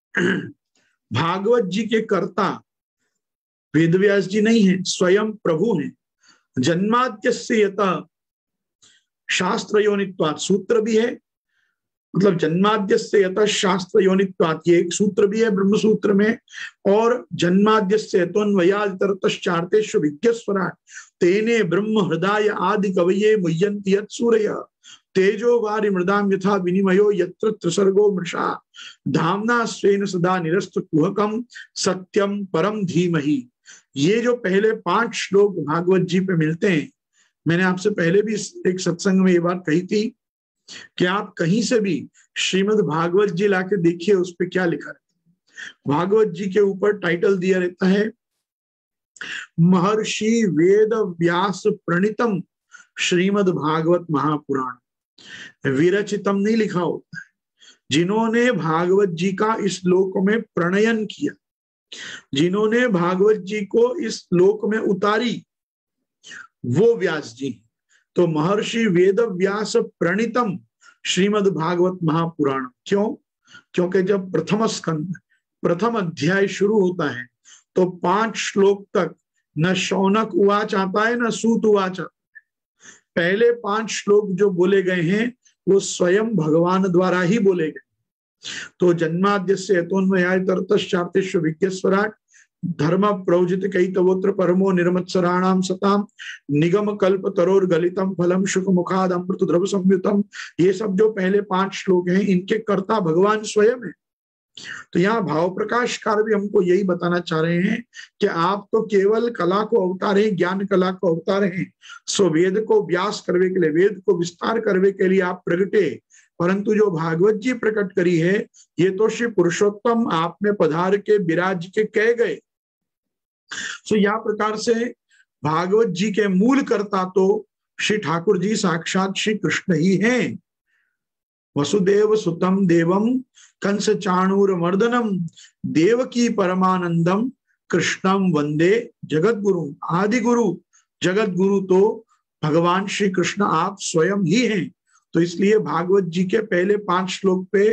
भागवत जी के कर्ता वेदव्यास जी नहीं है, स्वयं प्रभु हैं। जन्माद्यस्य यतः शास्त्र योनित्वात्, सूत्र भी है, मतलब जन्माद्यस्य यतः शास्त्र योनित्वात्, ये एक सूत्र भी है ब्रह्म सूत्र में। और जन्माद्यस्य त्वन्वयादितरतश्चार्तेषु विज्ञस्वराट् तेने ब्रह्म हृदय आदि कवये मुह्यन्ति यत् सूरयः तेजो वारि मृदाम यथा विनिमयो यत्र त्रिसर्गो मृषा धाम्ना स्वेन सदा निरस्त कुहकम सत्यम परम धीमहि। ये जो पहले 5 श्लोक भागवत जी पे मिलते हैं, मैंने आपसे पहले भी एक सत्संग में ये बात कही थी कि आप कहीं से भी श्रीमद् भागवत जी लाके देखिए उस पे क्या लिखा है। भागवत जी के ऊपर टाइटल दिया रहता है महर्षि वेद व्यास प्रणीतम श्रीमद् भागवत महापुराण। विरचितम नहीं लिखा होता है, जिन्होंने भागवत जी का इस लोक में प्रणयन किया, जिन्होंने भागवत जी को इस लोक में उतारी, वो व्यास जी। तो महर्षि वेद व्यास प्रणीतम श्रीमद् भागवत महापुराण। क्यों? क्योंकि जब प्रथम स्कंद, प्रथम अध्याय शुरू होता है तो 5 श्लोक तक न शौनक उवाच आता है न सूत उवाच आता है। पहले 5 श्लोक जो बोले गए हैं वो स्वयं भगवान द्वारा ही बोले गए। तो जन्माद्यस्य यतोन्वयादितरतश्चार्तेषु विज्ञस्वराट् धर्म प्रवजित कैतवोत्र परमो निर्मत्सराणाम सताम निगम कल्प तरोर गलितम फलम शुक मुखाद अमृत द्रव संयुतम। ये सब जो पहले 5 श्लोक हैं, इनके कर्ता भगवान स्वयं है। तो यहाँ भाव प्रकाशकार भी हमको यही बताना चाह रहे हैं कि आप तो केवल कला को अवतार है, ज्ञान कला को अवतार है। सो वेद को व्यास करने के लिए, वेद को विस्तार करने के लिए आप प्रगटे, परंतु जो भागवत जी प्रकट करी है ये तो श्री पुरुषोत्तम आप में पधार के विराज के कह गए। सो यह प्रकार से भागवत जी के मूल कर्ता तो श्री ठाकुर जी साक्षात श्री कृष्ण ही हैं। वसुदेव सुतम देवम कंस चाणूर मर्दनम देवकी परमानंदम कृष्णम वंदे जगत गुरु। आदि गुरु जगत गुरु तो भगवान श्री कृष्ण आप स्वयं ही हैं। तो इसलिए भागवत जी के पहले 5 श्लोक पे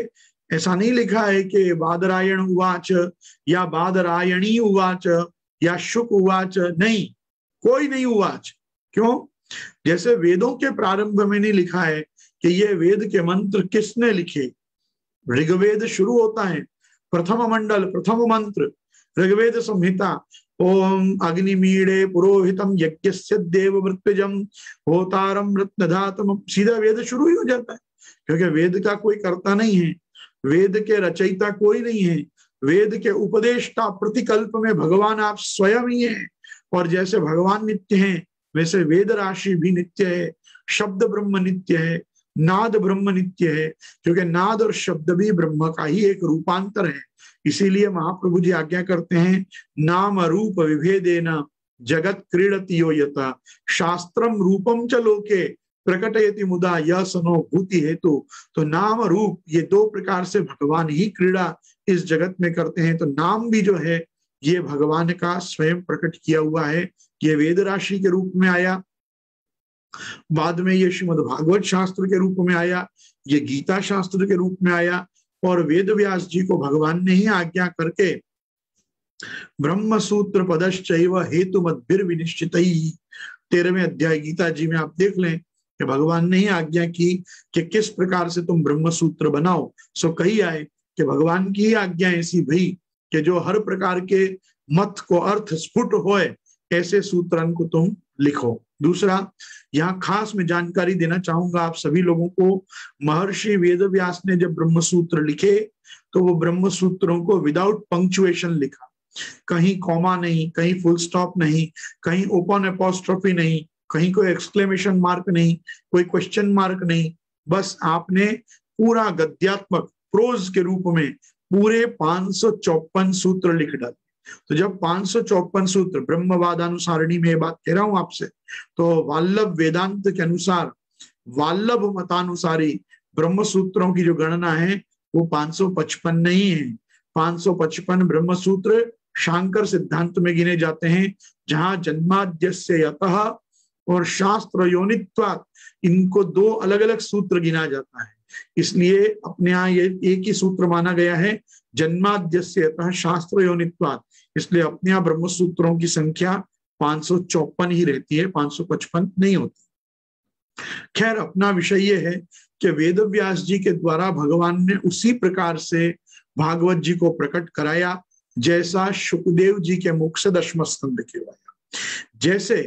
ऐसा नहीं लिखा है कि बादरायण उवाच या बादरायणी उवाच या शुक उवाच, नहीं, कोई नहीं उवाच। क्यों? जैसे वेदों के प्रारंभ में नहीं लिखा है कि ये वेद के मंत्र किसने लिखे। ऋग्वेद शुरू होता है, प्रथम मंडल, प्रथम मंत्र, ऋग्वेद संहिता, ओम अग्निमीड़े पुरोहितम यज्ञस्य देव मृत्युजम होतारम रत्नधातम, सीधा वेद शुरू ही हो जाता है। क्योंकि वेद का कोई कर्ता नहीं है, वेद के रचयिता कोई नहीं है, वेद के उपदेष्टा प्रतिकल्प में भगवान आप स्वयं ही हैं। और जैसे भगवान नित्य हैं वैसे वेद राशि भी नित्य है, शब्द ब्रह्म नित्य है, नाद ब्रह्म नित्य है, क्योंकि नाद और शब्द भी ब्रह्म का ही एक रूपांतर है। इसीलिए महाप्रभु जी आज्ञा करते हैं, नाम रूप विभेदेन जगत क्रीडति यो यथा शास्त्रम रूपम च लोके प्रकटयति मुदा यह सनो भूति हेतु। तो नाम रूप ये दो प्रकार से भगवान ही क्रीड़ा इस जगत में करते हैं। तो नाम भी जो है ये भगवान का स्वयं प्रकट किया हुआ है। ये वेद राशि के रूप में आया, बाद में ये श्रीमद् भागवत शास्त्र के रूप में आया, ये गीता शास्त्र के रूप में आया, और वेद व्यास जी को भगवान ने ही आज्ञा करके ब्रह्म सूत्र पदश्चैव हेतु मद्भिर विनिश्चित, 13वें अध्याय गीता जी में आप देख लें कि भगवान ने ही आज्ञा की कि किस प्रकार से तुम ब्रह्म सूत्र बनाओ। सो कही आए कि भगवान की ही आज्ञा ऐसी भई कि जो हर प्रकार के मत को अर्थ स्फुट होए ऐसे सूत्रन को तुम लिखो। दूसरा, यहाँ खास मैं जानकारी देना चाहूंगा आप सभी लोगों को, महर्षि वेदव्यास ने जब ब्रह्म सूत्र लिखे तो वो ब्रह्म सूत्रों को विदाउट पंक्चुएशन लिखा, कहीं कॉमा नहीं, कहीं फुल स्टॉप नहीं, कहीं ओपन एपोस्ट्रोफी नहीं, कहीं कोई एक्सक्लेमेशन मार्क नहीं, कोई क्वेश्चन मार्क नहीं, बस आपने पूरा गद्यात्मक प्रोज के रूप में पूरे 554 सूत्र लिख डाले। तो जब 554 सूत्र ब्रह्मवादानुसारणी में ये बात कह रहा हूं आपसे, तो वाल्लभ वेदांत के अनुसार, वाल्लभ मतानुसारी ब्रह्म सूत्रों की जो गणना है वो 555 नहीं है। 555 ब्रह्म सूत्र शांकर सिद्धांत में गिने जाते हैं, जहां जन्माद्यस्य यतः और शास्त्र योनित्वात्, इनको दो अलग अलग सूत्र गिना जाता है। इसलिए अपने यहाँ ये एक ही सूत्र माना गया है, जन्माद्यस्य यतः शास्त्र योनित्वात्। इसलिए अपने यहाँ ब्रह्म सूत्रों की संख्या 554 ही रहती है, 555 नहीं होती। खैर, अपना विषय ये है कि वेद व्यास जी के द्वारा भगवान ने उसी प्रकार से भागवत जी को प्रकट कराया जैसा शुकदेव जी के मुख से दशम स्कंद कहलाया। जैसे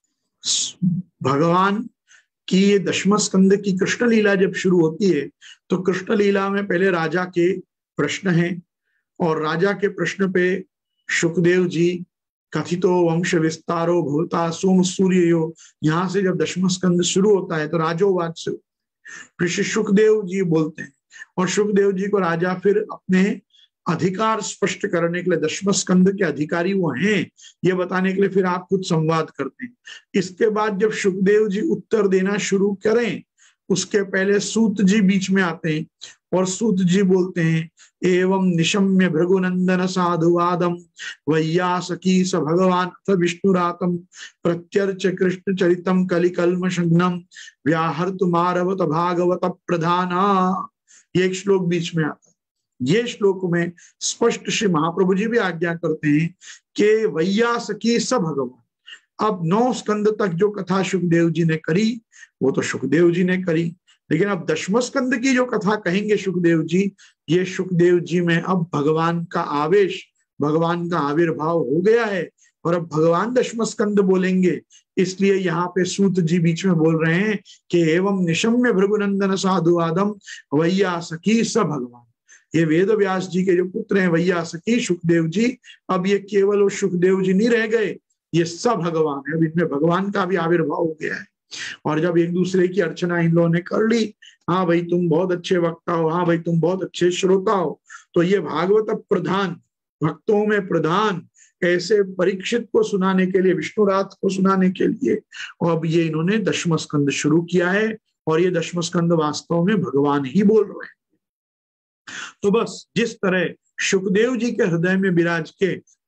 भगवान की ये दशम स्कंद की कृष्ण लीला जब शुरू होती है तो कृष्ण लीला में पहले राजा के प्रश्न हैं, और राजा के प्रश्न पे शुकदेव जी कथितो वंश विस्तारो भूता सोम सूर्यो, यहाँ से जब दशम स्कंद शुरू होता है तो राजोवाद से फिर शुकदेव जी बोलते हैं, और शुकदेव जी को राजा फिर अपने अधिकार स्पष्ट करने के लिए, दशम स्कंद के अधिकारी वो हैं ये बताने के लिए फिर आप कुछ संवाद करते हैं। इसके बाद जब शुकदेव जी उत्तर देना शुरू करें उसके पहले सूत जी बीच में आते हैं, और सूत जी बोलते हैं, एवं निशम्य भृगुनंदन साधुवादम वैयासकी स भगवान अथ विष्णुरातम प्रत्यर्च कृष्ण चरितम कलिकल्म शग्नम व्याहर्तुमारवत भागवत प्रधाना। ये एक श्लोक बीच में आता है। ये श्लोक में स्पष्ट श्री महाप्रभु जी भी आज्ञा करते हैं कि वैयासकी स भगवान। अब 9 स्कंद तक जो कथा सुखदेव जी ने करी वो तो सुखदेव जी ने करी, लेकिन अब दशम स्कंद की जो कथा कहेंगे सुखदेव जी, ये सुखदेव जी में अब भगवान का आवेश, भगवान का आविर्भाव हो गया है, और अब भगवान दशम स्कंद बोलेंगे। इसलिए यहाँ पे सूत जी बीच में बोल रहे हैं कि एवं निशम्य भृगुनंदन साधुवादम वैयासकी स भगवान। ये वेद व्यास जी के जो पुत्र हैं वैयासकी सुखदेव जी, अब ये केवल वो सुखदेव जी नहीं रह गए, ये सब भगवान है। अब इनमें भगवान का भी आविर्भाव हो गया है। और जब एक दूसरे की अर्चना इन लोगों ने कर ली, हाँ भाई तुम बहुत अच्छे वक्ता हो, हाँ भाई तुम बहुत अच्छे श्रोता हो, तो ये भागवत प्रधान, भक्तों में प्रधान, ऐसे परीक्षित को सुनाने के लिए, विष्णुरात को सुनाने के लिए, और अब ये इन्होंने दशम स्कंद शुरू किया है, और ये दशम स्कंद वास्तव में भगवान ही बोल रहे हैं। तो बस जिस तरह सुखदेव जी के हृदय में विराज के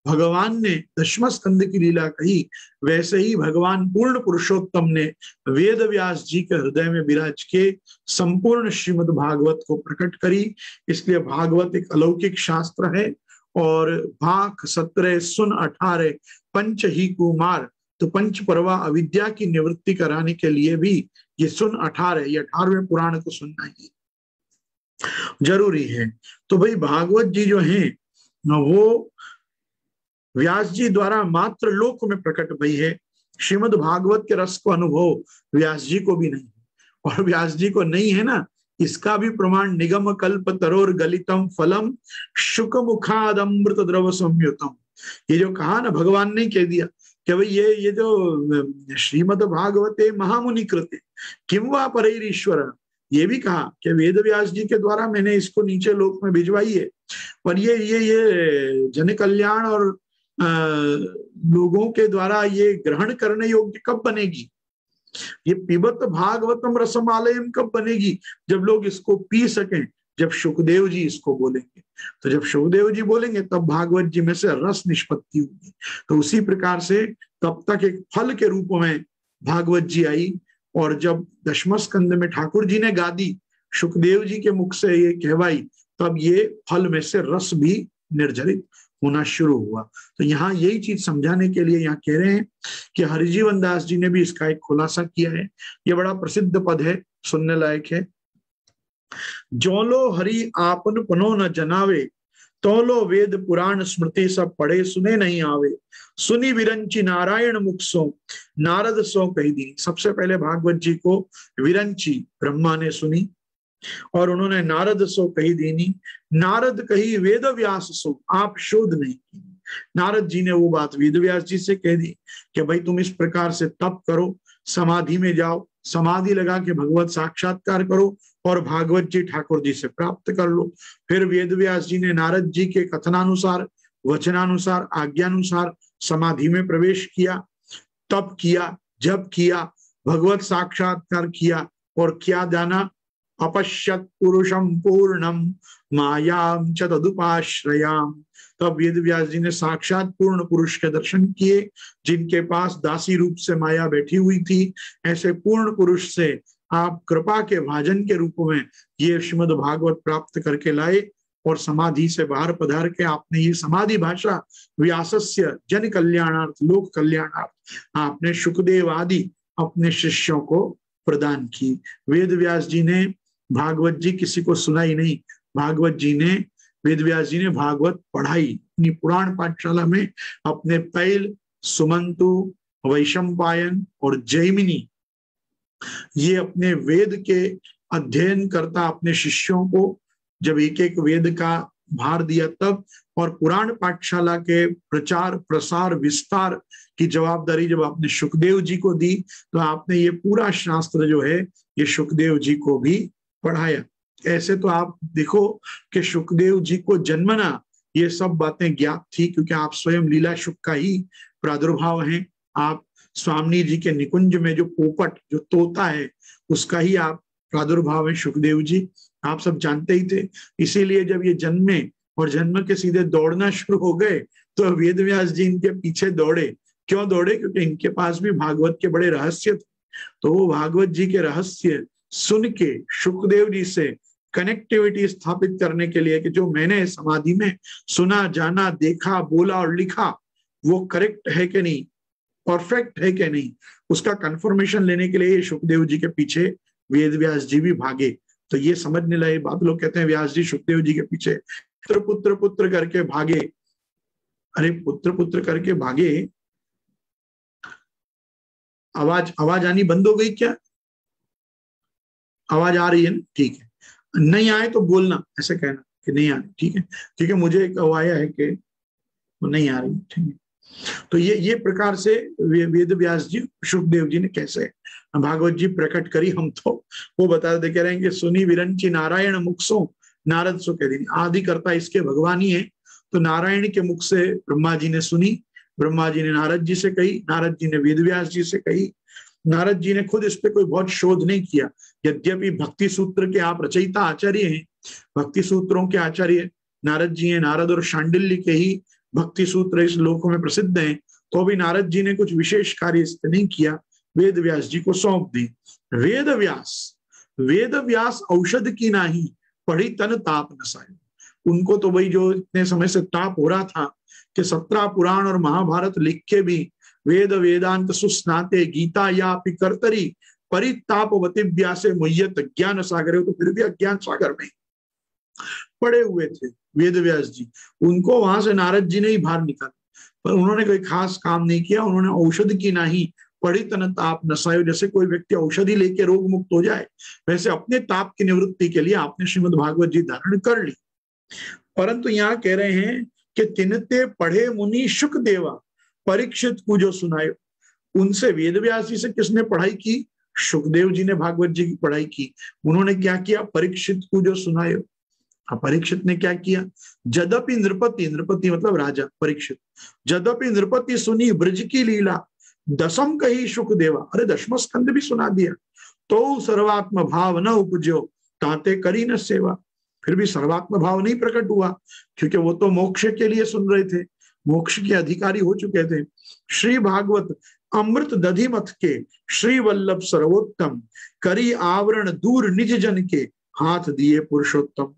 भगवान ने दशम स्कंद की लीला कही, वैसे ही भगवान पूर्ण पुरुषोत्तम ने वेद व्यास जी के हृदय में विराज के संपूर्ण श्रीमद् भागवत को प्रकट करी। इसलिए भागवत एक अलौकिक शास्त्र है। और भाख 17 सुन 18 पंच ही कुमार, तो पंच परवा अविद्या की निवृत्ति कराने के लिए भी ये सुन 18, ये 18वें पुराण को सुनना ही जरूरी है। तो भाई भागवत जी जो हैं वो व्यास जी द्वारा मात्र लोक में प्रकट भई है। श्रीमद् भागवत के रस को अनुभव व्यास जी को भी नहीं, और व्यास जी को नहीं है ना, इसका भी प्रमाण निगम कल्प तरोर गलितम फलम शुक मुखाद अमृत द्रव संयुतम। ये जो कहा ना, भगवान ने कह दिया कि भाई ये जो श्रीमद् भागवते महामुनि कृते किम वा परैरीश्वर, ये भी कहा कि वेद व्यास जी के द्वारा मैंने इसको नीचे लोक में भिजवाई है। पर ये जन कल्याण और लोगों के द्वारा ये ग्रहण करने योग्य कब बनेगी? ये पिबत भागवतम रसमालयम कब बनेगी? जब लोग इसको पी सकें, जब सुखदेव जी इसको बोलेंगे। तो जब सुखदेव जी बोलेंगे तब भागवत जी में से रस निष्पत्ति होगी। तो उसी प्रकार से तब तक एक फल के रूप में भागवत जी आई, और जब दशम स्कंद में ठाकुर जी ने गादी सुखदेव जी के मुख से ये कहवाई, तब ये फल में से रस भी निर्जरित होना शुरू हुआ। तो यहाँ यही चीज समझाने के लिए यहाँ कह रहे हैं कि हरिजीवन दास जी ने भी इसका एक खुलासा किया है। ये बड़ा प्रसिद्ध पद है, सुनने लायक है। जोलो हरि आपन पनो न जनावे, तोलो वेद पुराण स्मृति सब पढ़े सुने नहीं आवे, सुनी विरंची नारायण मुख सो नारद सो कही दी। सबसे पहले भागवत जी को विरंची ब्रह्मा ने सुनी, और उन्होंने नारद सो कही दीनी। नारद कही वेद व्यास सो आप शोध नहीं की। नारद जी ने वो बात वेद व्यास जी से कह दी कि भाई तुम इस प्रकार से तप करो, समाधि में जाओ, समाधि लगा के भगवत साक्षात्कार करो और भागवत जी ठाकुर जी से प्राप्त कर लो। फिर वेद व्यास जी ने नारद जी के कथनानुसार, वचनानुसार, आज्ञानुसार समाधि में प्रवेश किया, तप किया, जप किया, भगवत साक्षात्कार किया, और क्या जाना, अपश्यत पुरुषम पूर्णम मायाम च तदुपाश्रयाम। तब वेद व्यास जी ने साक्षात पूर्ण पुरुष के दर्शन किए, जिनके पास दासी रूप से माया बैठी हुई थी। ऐसे पूर्ण पुरुष से आप कृपा के भाजन के रूप में ये श्रीमद् भागवत प्राप्त करके लाए, और समाधि से बाहर पधार के आपने ये समाधि भाषा व्यासस्य जन कल्याणार्थ लोक कल्याणार्थ आपने सुखदेव आदि अपने शिष्यों को प्रदान की। वेद व्यास जी ने भागवत जी किसी को सुनाई नहीं, भागवत जी ने, वेद व्यास जी ने भागवत पढ़ाई अपनी पुराण पाठशाला में। अपने पैल, सुमंतु, वैशंपायन और जैमिनी, ये अपने वेद के अध्ययन करता अपने शिष्यों को जब एक एक वेद का भार दिया तब, और पुराण पाठशाला के प्रचार प्रसार विस्तार की जवाबदारी जब आपने सुखदेव जी को दी, तो आपने ये पूरा शास्त्र जो है ये सुखदेव जी को भी पढ़ाया। ऐसे तो आप देखो कि सुखदेव जी को जन्मना ये सब बातें ज्ञात थी, क्योंकि आप स्वयं लीला शुक का ही प्रादुर्भाव हैं। आप स्वामी जी के निकुंज में जो पोपट, जो तोता है, उसका ही आप प्रादुर्भाव है सुखदेव जी, आप सब जानते ही थे। इसीलिए जब ये जन्मे और जन्म के सीधे दौड़ना शुरू हो गए, तो वेद व्यास जी इनके पीछे दौड़े। क्यों दौड़े? क्योंकि इनके पास भी भागवत के बड़े रहस्य थे। तो वो भागवत जी के रहस्य सुन के सुखदेव जी से कनेक्टिविटी स्थापित करने के लिए कि जो मैंने समाधि में सुना, जाना, देखा, बोला और लिखा वो करेक्ट है कि नहीं, परफेक्ट है कि नहीं, उसका कंफर्मेशन लेने के लिए सुखदेव जी के पीछे वेद व्यास जी भी भागे। तो ये समझने लगे बात, लोग कहते हैं व्यास जी सुखदेव जी के पीछे पुत्र पुत्र पुत्र करके भागे। अरे पुत्र पुत्र करके भागे, आवाज आनी बंद हो गई क्या? आवाज आ रही है ना? ठीक है, नहीं आए तो बोलना, ऐसे कहना कि नहीं आ रही। ठीक है, क्योंकि मुझे एक आया है कि वो नहीं आ रही। ठीक है, तो ये प्रकार से वेद व्यास जी सुखदेव जी ने कैसे भागवत जी प्रकट करी, हम तो वो बताते कह रहे हैं कि सुनी विरंची नारायण मुख सो नारद सो कह दी। आदि करता इसके भगवान ही है। तो नारायण के मुख से ब्रह्मा जी ने सुनी, ब्रह्मा जी ने नारद जी से कही, नारद जी ने वेद व्यास जी से कही। नारद जी ने खुद इस पे कोई बहुत शोध नहीं किया, यद्यपि भक्ति सूत्र के आप रचयिता आचार्य हैं, भक्ति सूत्रों के आचार्य नारद जी हैं। नारद और शांडिल्य के ही भक्ति सूत्र इस लोकों में प्रसिद्ध हैं, तो भी नारद जी ने कुछ विशेष कार्य इससे नहीं किया, वेद व्यास जी को सौंप दी। वेद व्यास औषध की नाही, पढ़ी तन ताप नसाए। उनको तो वही जो इतने समय से ताप हो रहा था कि 17 पुराण और महाभारत लिख के भी वेद वेदांत सुस्नाते गीता या कर्तरी परितापवती व्यासे मुह्यत ज्ञान सागर, तो फिर भी अज्ञान सागर में पड़े हुए थे वेद व्यास जी। उनको वहां से नारद जी ने ही बाहर निकाला, पर उन्होंने कोई खास काम नहीं किया। उन्होंने औषध की नहीं, पढ़ी तन ताप नसायो। जैसे कोई व्यक्ति औषधि लेके रोग मुक्त हो जाए, वैसे अपने ताप की निवृत्ति के लिए आपने श्रीमद् भागवत जी धारण कर ली। परंतु यहाँ कह रहे हैं कि तिनते पढ़े मुनि शुक देवा, परीक्षित को जो सुनायो। उनसे वेद व्यास जी से किसने पढ़ाई की? सुखदेव जी ने भागवत जी की पढ़ाई की। उन्होंने क्या किया? परीक्षित को जो सुनायो। परीक्षित ने क्या किया? जदपि नृपति, नृपति मतलब राजा परीक्षित, जदपि नृपति सुनी ब्रज की लीला, दसम कही सुख देवा। अरे 10वां स्कंद भी सुना दिया। तो सर्वात्म भाव न उपजो, ताते करी न सेवा। फिर भी सर्वात्म भाव नहीं प्रकट हुआ, क्योंकि वो तो मोक्ष के लिए सुन रहे थे, मोक्ष के अधिकारी हो चुके थे। श्री भागवत अमृत दधि मथ के, श्री वल्लभ सर्वोत्तम, करी आवरण दूर निज जन के, हाथ दिए पुरुषोत्तम।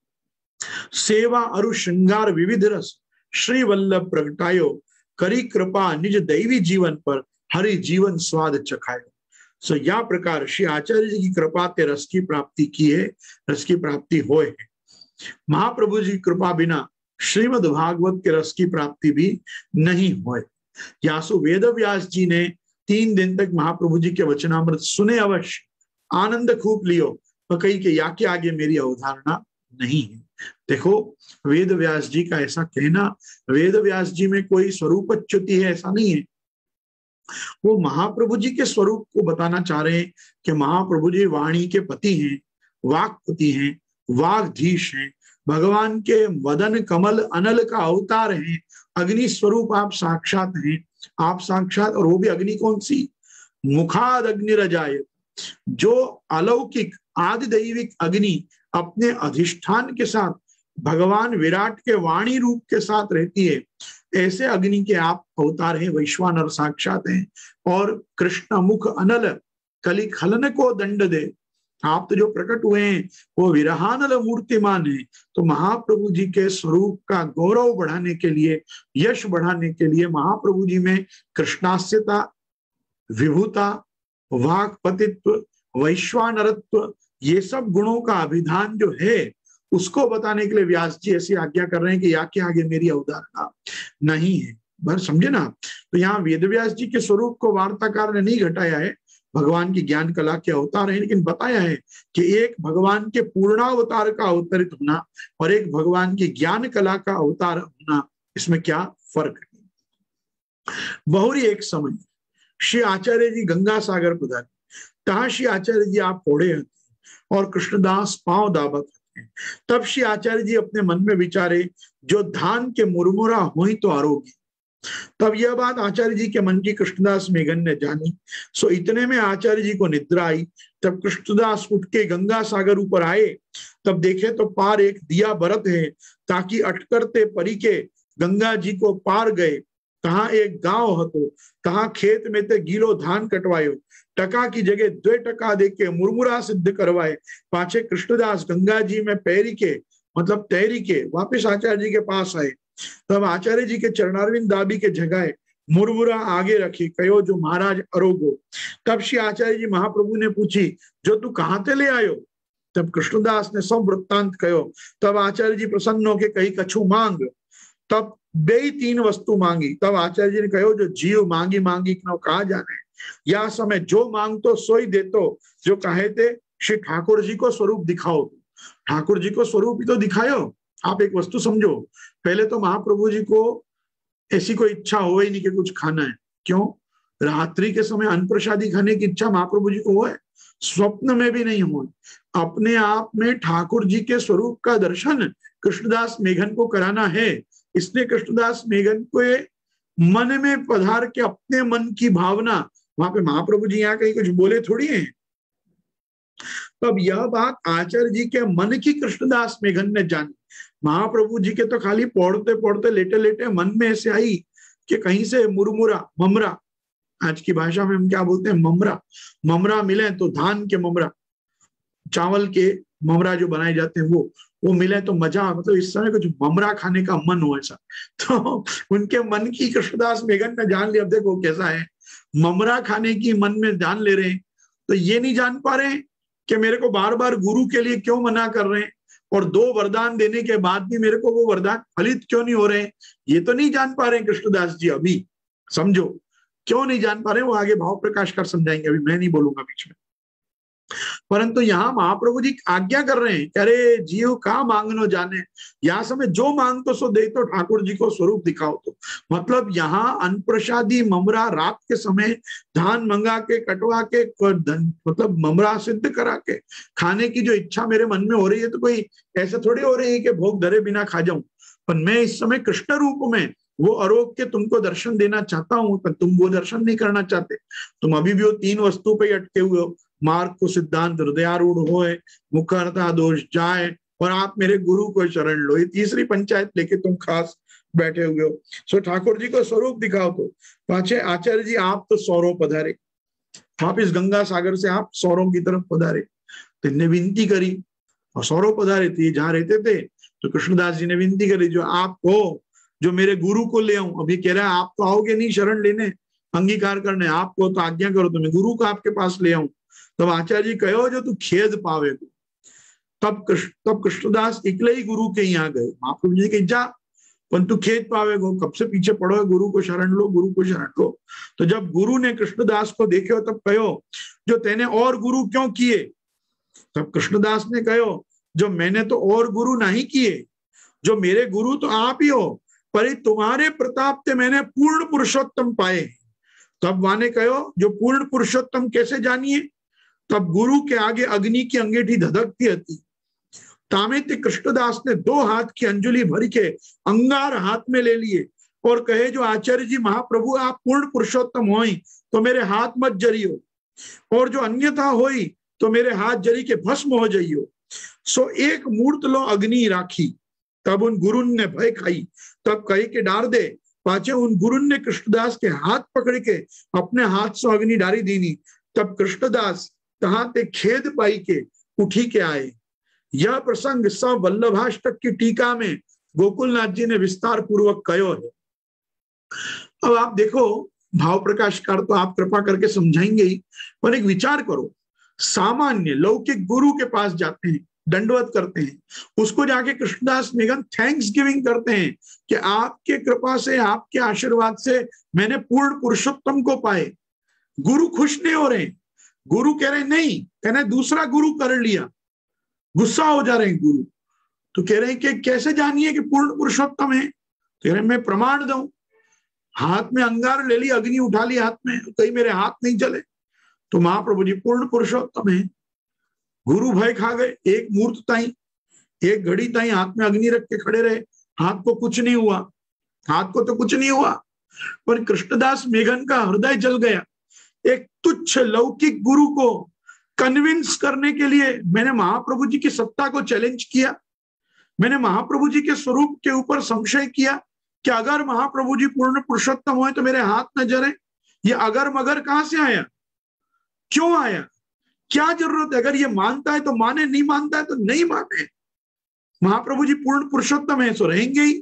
सेवा अरु श्रृंगार विविध रस, श्री वल्लभ प्रगटायो, करी कृपा निज दैवी जीवन पर, हरि जीवन स्वाद चखायो। सो या प्रकार श्री आचार्य जी की कृपा ते रस की प्राप्ति की है, रस की प्राप्ति होए है। महाप्रभु जी कृपा बिना श्रीमद् भागवत के रस की प्राप्ति भी नहीं होए। यासु वेद व्यास जी ने 3 दिन तक महाप्रभु जी के वचनामृत सुने अवश्य, आनंद खूब लियो, तो कही के या के आगे मेरी अवधारणा नहीं है। देखो वेद व्यास जी का ऐसा कहना, वेद व्यास जी में कोई स्वरूप अच्युति है ऐसा नहीं है। वो महाप्रभु जी के स्वरूप को बताना चाह रहे हैं कि महाप्रभु जी वाणी के पति हैं, वाक्पति हैं, वागधीश हैं, भगवान के वदन कमल अनल का अवतार हैं, अग्नि स्वरूप आप साक्षात हैं, आप साक्षात। और वो भी अग्नि कौन सी? मुखाद अग्नि रजाय, जो अलौकिक आदि दैविक अग्नि अपने अधिष्ठान के साथ भगवान विराट के वाणी रूप के साथ रहती है, ऐसे अग्नि के आप अवतार हैं, वैश्वानर साक्षात हैं। और कृष्ण मुख अनल कली खलन को दंड दे, आप तो जो प्रकट हुए हैं वो विरहानल मूर्तिमान है। तो महाप्रभु जी के स्वरूप का गौरव बढ़ाने के लिए, यश बढ़ाने के लिए महाप्रभु जी में कृष्णास्यता, विभुता, वाक्पतित्व, वैश्वानरत्व, ये सब गुणों का अभिधान जो है उसको बताने के लिए व्यास जी ऐसी आज्ञा कर रहे हैं कि या के आगे मेरी अवधारणा नहीं है। बस समझे ना। तो यहाँ वेद व्यास जी के स्वरूप को वार्ताकार ने नहीं घटाया है, भगवान की ज्ञान कला के अवतार है, लेकिन बताया है कि एक भगवान के पूर्णावतार का अवतरित होना और एक भगवान की ज्ञान कला का अवतार होना, इसमें क्या फर्क है। बहुरी एक समय श्री आचार्य जी गंगा सागर पधारे, तहा श्री आचार्य जी आप पौड़े हते और कृष्णदास पांव दाबत हैं। तब श्री आचार्य जी अपने मन में विचारे, जो धान के मुरमुरा हुई तो आरोगी। तब यह बात आचार्य जी के मन की कृष्णदास मेघन ने जानी। सो इतने में आचार्य जी को निद्रा आई। तब कृष्णदास उठ के गंगा सागर ऊपर आए, तब देखे तो पार एक दिया बरत है, ताकि अटकरते परी के गंगा जी को पार गए। कहा एक गांव हतो, कहा खेत में ते गीलो धान कटवायो, टका की जगह 2 टका दे के मुरमुरा सिद्ध करवाए। पाछे कृष्णदास गंगा जी में पैरी के मतलब तैरी के वापिस आचार्य जी के पास आए। तब आचार्य जी के चरणारविंद दाबी के जगाए, मुरमुरा आगे रखी, कहो जो महाराज अरोगो। तब श्री आचार्य जी महाप्रभु ने पूछी, जो तू कहाँ ते ले आयो। तब कृष्णदास ने सब वृत्तांत कहो। तब आचार्य जी प्रसन्न होके कही, कछु मांग। तब बेई 3 वस्तु मांगी। तब आचार्य जी ने कहो, जो जीव मांगी मांगी कहा जाने, या समय जो मांग तो सोई दे। तो जो कहे थे श्री ठाकुर जी को स्वरूप दिखाओ, ठाकुर जी को स्वरूप ही तो दिखायो। आप एक वस्तु समझो, पहले तो महाप्रभु जी को ऐसी कोई इच्छा हो ही नहीं कि कुछ खाना है। क्यों? रात्रि के समय अन्न प्रसादी खाने की इच्छा महाप्रभु जी को हो है, स्वप्न में भी नहीं हो। अपने आप में ठाकुर जी के स्वरूप का दर्शन कृष्णदास मेघन को कराना है, इसलिए कृष्णदास मेघन को मन में पधार के अपने मन की भावना, वहां पे महाप्रभु जी यहाँ कहीं कुछ बोले थोड़ी हैं। तब यह बात आचार्य जी के मन की कृष्णदास मेघन ने जानी। महाप्रभु जी के तो खाली पढ़ते पढ़ते लेटे लेटे मन में ऐसे आई कि कहीं से मुरमुरा ममरा, आज की भाषा में हम क्या बोलते हैं ममरा, ममरा मिले तो धान के ममरा, चावल के ममरा जो बनाए जाते हैं वो मिले तो मजा, मतलब इस समय कुछ ममरा खाने का मन हो ऐसा। तो उनके मन की कृष्णदास मेघन ने जान लिया। अब देखो कैसा है, ममरा खाने की मन में जान ले रहे हैं, तो ये नहीं जान पा रहे हैं कि मेरे को बार बार गुरु के लिए क्यों मना कर रहे हैं, और 2 वरदान देने के बाद भी मेरे को वो वरदान फलित क्यों नहीं हो रहे हैं, ये तो नहीं जान पा रहे हैं कृष्णदास जी। अभी समझो क्यों नहीं जान पा रहे हैं, वो आगे भाव प्रकाश कर समझाएंगे, अभी मैं नहीं बोलूंगा बीच में। परंतु यहाँ महाप्रभु जी आज्ञा कर रहे हैं, अरे जीव का मांगनो जाने, यहाँ समय जो मांग तो सो दे, तो ठाकुर जी को स्वरूप दिखाओ। तो मतलब यहाँ अनप्रसादी ममरा रात के समय धान मंगा के कटवा के मतलब ममरा सिद्ध करा के खाने की जो इच्छा मेरे मन में हो रही है, तो कोई ऐसा थोड़ी हो रही है कि भोग धरे बिना खा जाऊं, पर मैं इस समय कृष्ण रूप में वो आरोग्य तुमको दर्शन देना चाहता हूं, पर तुम वो दर्शन नहीं करना चाहते। तुम अभी भी वो 3 वस्तु पे अटके हुए हो, मार्ग को सिद्धांत हृदयारूढ़ होए, मुखरता दोष जाए, और आप मेरे गुरु को शरण लो। ये तीसरी पंचायत लेके तुम खास बैठे हुए हो। सो ठाकुर जी को स्वरूप दिखाओ। तो पाछे आचार्य जी आप तो सौरों पधारे, आप इस गंगा सागर से आप सौरों की तरफ पधारे। तो इन्हें विनती करी और सौरों पधारे थे, जहां रहते थे। तो कृष्णदास जी ने विनती करी, जो आप हो जो मेरे गुरु को ले आऊं। अभी कह रहा है आप तो आओगे नहीं शरण लेने, अंगीकार करने, आपको तो आज्ञा करो तो मैं गुरु को आपके पास ले आऊं। तब आचार्य जी कहो जो तू खेद पावे। तब कृष्णदास इकले ही गुरु के यहाँ गए। महाप्रभु जी के जा पर तू खेद पावेगो, कब से पीछे पड़ो है, गुरु को शरण लो, गुरु को शरण लो। तो जब गुरु ने कृष्णदास को देखे हो तब कहो जो तेने और गुरु क्यों किए। तब कृष्णदास ने कहो जो मैंने तो और गुरु नहीं किए, जो मेरे गुरु तो आप ही हो, पर तुम्हारे प्रताप से मैंने पूर्ण पुरुषोत्तम पाए। तब वाने कहो जो पूर्ण पुरुषोत्तम कैसे जानिए। तब गुरु के आगे अग्नि की अंगीठी धधकती હતી। तामेते कृष्णदास ने 2 हाथ की अंजलि भर के अंगार हाथ में ले लिए और कहे जो आचार्य जी महाप्रभु आप पूर्ण पुरुषोत्तम होई तो मेरे हाथ मत जरियो, और जो अन्यथा होई तो मेरे हाथ जरी के भस्म हो जाइयो। सो एक मूर्त लो अग्नि राखी। तब उन गुरु ने भय खाई, तब कही के डार दे। पाचे उन गुरु ने कृष्णदास के हाथ पकड़ के अपने हाथ से अग्नि डारी दीनी। तब कृष्णदास कहाँ ते खेद पाई के उठी के आए। यह प्रसंग सब वल्लभाष्टक की टीका में गोकुलनाथ जी ने विस्तार पूर्वक कहो है। अब आप देखो भाव प्रकाशकार तो आप कृपा करके समझाएंगे ही, पर एक विचार करो, सामान्य लौकिक गुरु के पास जाते हैं, दंडवत करते हैं, उसको जाके कृष्णदास मेघन थैंक्स गिविंग करते हैं कि आपके कृपा से आपके आशीर्वाद से मैंने पूर्ण पुरुषोत्तम को पाए। गुरु खुश नहीं हो रहे, गुरु कह रहे नहीं, कहने दूसरा गुरु कर लिया, गुस्सा हो जा रहे हैं गुरु। तो कह रहे हैं कि कैसे जानिए कि पूर्ण पुरुषोत्तम है। तो कह रहे मैं प्रमाण दूं, हाथ में अंगार ले ली, अग्नि उठा ली हाथ में, कहीं मेरे हाथ नहीं चले। तो महाप्रभु जी पूर्ण पुरुषोत्तम है। गुरु भय खा गए, एक मूर्त ताई, एक घड़ी ताई हाथ में अग्नि रख के खड़े रहे, हाथ को कुछ नहीं हुआ, हाथ को तो कुछ नहीं हुआ। पर कृष्णदास मेघन का हृदय जल गया। एक तुच्छ लौकिक गुरु को कन्विंस करने के लिए मैंने महाप्रभु जी की सत्ता को चैलेंज किया, मैंने महाप्रभु जी के स्वरूप के ऊपर संशय किया कि अगर महाप्रभु जी पूर्ण पुरुषोत्तम हुए तो मेरे हाथ न जरे। ये अगर मगर कहां से आया, क्यों आया, क्या जरूरत है। अगर ये मानता है तो माने, नहीं मानता है तो नहीं माने। महाप्रभु जी पूर्ण पुरुषोत्तम है सो रहेंगे ही।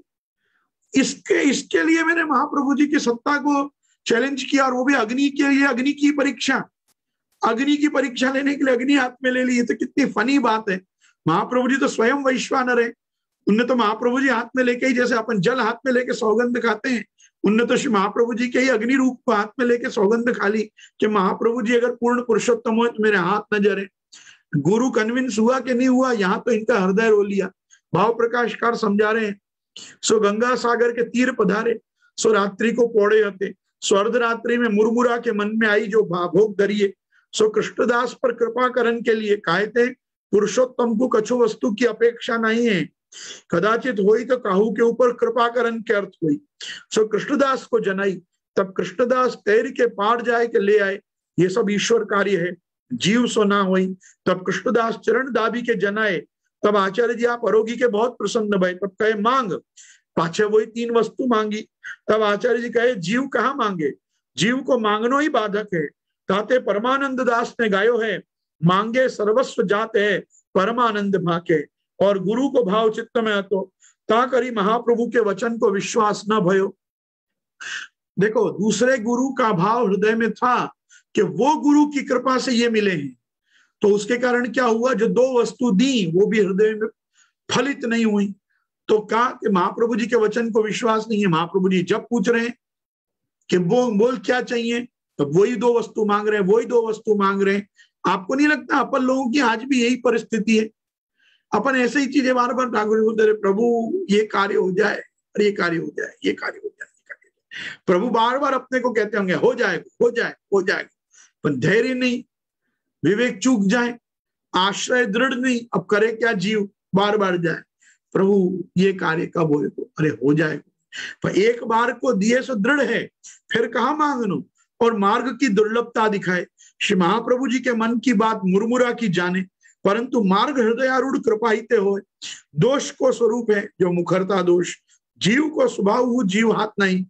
इसके लिए मैंने महाप्रभु जी की सत्ता को चैलेंज किया, और वो भी अग्नि के लिए, अग्नि की परीक्षा, अग्नि की परीक्षा लेने के लिए अग्नि हाथ में ले ली। तो कितनी फनी बात है। महाप्रभु जी तो स्वयं वैश्वानर है, उनने तो महाप्रभु जी हाथ में लेके ही, जैसे अपन जल हाथ में लेके सौगंध खाते हैं, उनने तो श्री महाप्रभु जी के ही अग्नि रूप को हाथ में लेके सौगंध खा ली कि महाप्रभु जी अगर पूर्ण पुरुषोत्तम हो तो मेरे हाथ न जरे। गुरु कन्विंस हुआ कि नहीं हुआ, यहाँ तो इनका हृदय रो लिया। भाव प्रकाशकार समझा रहे हैं। सो गंगा सागर के तीर पधारे, सो रात्रि को पौड़े होते, सो अर्धरात्रि में मुरमुरा के मन में आई जो भोग धरिए। सो कृष्णदास पर कृपा करन के लिए कहते पुरुषोत्तम को कछु वस्तु की अपेक्षा नहीं है, कदाचित होई तो काहू के ऊपर कृपा करन के अर्थ हुई। सो कृष्णदास को जनाई। तब कृष्णदास तैर के पार जाए के ले आए, ये सब ईश्वर कार्य है, जीव सो ना हुई। तब कृष्णदास चरण दाबी के जनाए, तब आचार्य जी आप अरोगी के बहुत प्रसन्न भय, तब कहे मांग। पाछे वही 3 वस्तु मांगी। तब आचार्य जी कहे जीव कहाँ मांगे, जीव को मांगनो ही बाधक है। ताते परमानंद दास ने गायो है, मांगे सर्वस्व जात है परमानंद भाके। और गुरु को भाव चित्त में तो ता करी महाप्रभु के वचन को विश्वास न भयो। देखो, दूसरे गुरु का भाव हृदय में था कि वो गुरु की कृपा से ये मिले हैं, तो उसके कारण क्या हुआ, जो 2 वस्तु दी वो भी हृदय में फलित नहीं हुई। तो कहा कि महाप्रभु जी के वचन को विश्वास नहीं है। महाप्रभु जी जब पूछ रहे हैं कि वो बोल क्या चाहिए, तो वही 2 वस्तु मांग रहे हैं, वही 2 वस्तु मांग रहे हैं। आपको नहीं लगता अपन लोगों की आज भी यही परिस्थिति है? अपन ऐसे ही चीजें बार बार ठाकुर जी बोलते रहे, प्रभु ये कार्य हो जाए, और ये कार्य हो जाए, ये कार्य हो जाए, ये कार्य हो जाए। प्रभु बार बार अपने को कहते होंगे हो जाएगा, हो जाएगा, हो जाएगा, पर धैर्य नहीं, विवेक चूक जाए, आश्रय दृढ़ नहीं, अब करे क्या जीव, बार बार जाए प्रभु ये कार्य कब होए, तो अरे हो जाएगा। पर एक बार को दिए सो दृढ़ है, फिर कहाँ मांगनो, और मार्ग की दुर्लभता दिखाए। श्री महाप्रभु जी के मन की बात मुरमुरा की जाने, परंतु मार्ग हृदयारूढ़ कृपाहिते होए। दोष को स्वरूप है जो मुखरता दोष, जीव को स्वभाव जीव हाथ नहीं।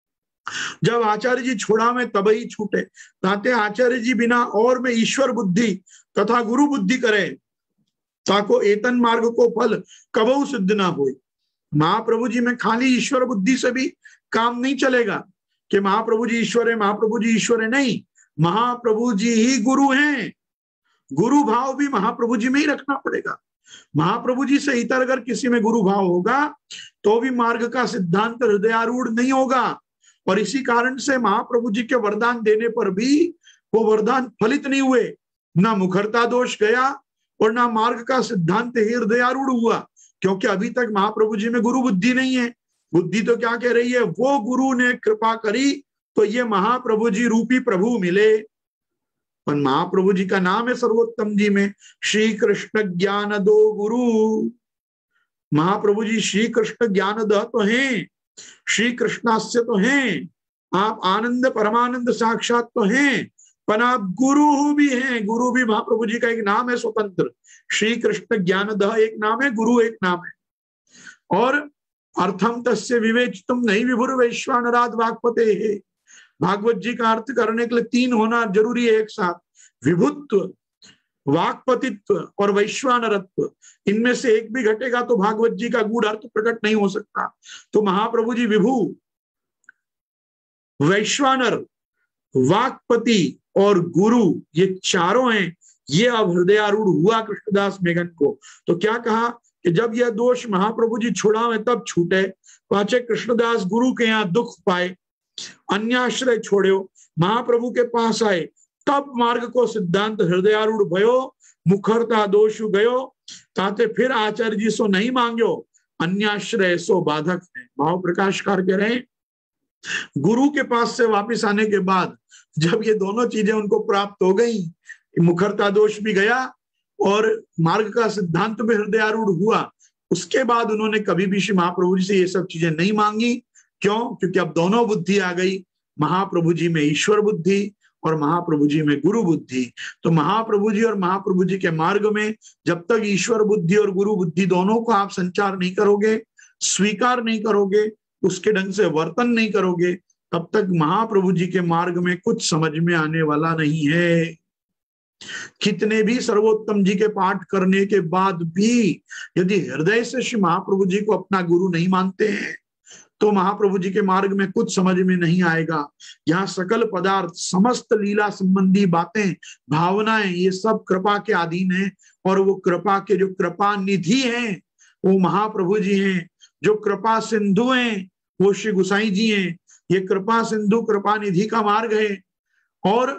जब आचार्य जी छोड़ा में तब ही छूटे, ताते आचार्य जी बिना और में ईश्वर बुद्धि तथा गुरु बुद्धि करे, ताको एतन मार्ग को फल कबहु सिद्ध ना होए। महाप्रभु जी में खाली ईश्वर बुद्धि से भी काम नहीं चलेगा कि महाप्रभु जी ईश्वर है, महाप्रभु जी ईश्वर है, नहीं, महाप्रभु जी ही गुरु हैं। गुरु भाव भी महाप्रभु जी में ही रखना पड़ेगा। महाप्रभु जी से इतर अगर किसी में गुरु भाव होगा तो भी मार्ग का सिद्धांत हृदयारूढ़ नहीं होगा। और इसी कारण से महाप्रभु जी के वरदान देने पर भी वो वरदान फलित नहीं हुए, ना मुखरता दोष गया और ना मार्ग का सिद्धांत हृदयारूढ़ हुआ, क्योंकि अभी तक महाप्रभु जी में गुरु बुद्धि नहीं है। बुद्धि तो क्या कह रही है, वो गुरु ने कृपा करी तो ये महाप्रभु जी रूपी प्रभु मिले। पर महाप्रभु जी का नाम है सर्वोत्तम जी में श्री कृष्ण ज्ञान दो गुरु। महाप्रभु जी श्री कृष्ण ज्ञान द तो हैं, श्री कृष्णास्य तो हैं, आप आनंद परमानंद साक्षात तो हैं, पर आप गुरु भी हैं। गुरु भी महाप्रभु जी का एक नाम है स्वतंत्र। श्री कृष्ण ज्ञान द एक नाम है, गुरु एक नाम है। और अर्थम तस्य विवेचितुम नहीं विभुर वैश्वानराद वाक्पते है। भागवत जी का अर्थ करने के लिए 3 होना जरूरी है एक साथ, विभुत्व, वाक्पतित्व और वैश्वानरत्व। इनमें से एक भी घटेगा तो भागवत जी का गूढ़ अर्थ प्रकट नहीं हो सकता। तो महाप्रभु जी विभु, वैश्वानर, वाक्पति और गुरु, ये चारों हैं। ये अब हृदयारूढ़ हुआ कृष्णदास मेघन को। तो क्या कहा कि जब यह दोष महाप्रभु जी छुड़ावे तब छूटे, पाचे कृष्णदास गुरु के यहाँ दुख पाए, अन्याश्रय छोड़ो, महाप्रभु के पास आए, तब मार्ग को सिद्धांत हृदयारूढ़ भयो, मुखरता दोष गयो, ताते फिर आचार्य जी सो नहीं मांग्यो, अन्याश्रय सो बाधक है। भाव प्रकाशकार कह रहे हैं, गुरु के पास से वापिस आने के बाद जब ये दोनों चीजें उनको प्राप्त हो गई, मुखरता दोष भी गया और मार्ग का सिद्धांत में हृदयारूढ़ हुआ, उसके बाद उन्होंने कभी भी श्री महाप्रभु जी से ये सब चीजें नहीं मांगी। क्यों? क्योंकि अब दोनों बुद्धि आ गई, महाप्रभु जी में ईश्वर बुद्धि और महाप्रभु जी में गुरु बुद्धि। तो महाप्रभु जी और महाप्रभु जी के मार्ग में जब तक ईश्वर बुद्धि और गुरु बुद्धि दोनों को आप संचार नहीं करोगे, स्वीकार नहीं करोगे, उसके ढंग से वर्तन नहीं करोगे, तब तक महाप्रभु जी के मार्ग में कुछ समझ में आने वाला नहीं है। कितने भी सर्वोत्तम जी के पाठ करने के बाद भी यदि हृदय से श्री महाप्रभु जी को अपना गुरु नहीं मानते हैं तो महाप्रभु जी के मार्ग में कुछ समझ में नहीं आएगा। यहाँ सकल पदार्थ, समस्त लीला संबंधी बातें, भावनाएं, ये सब कृपा के अधीन है। और वो कृपा के जो कृपा निधि हैं वो महाप्रभु जी हैं, जो कृपा सिंधु हैं वो श्री गुसाई जी हैं। ये कृपा सिंधु कृपा निधि का मार्ग है और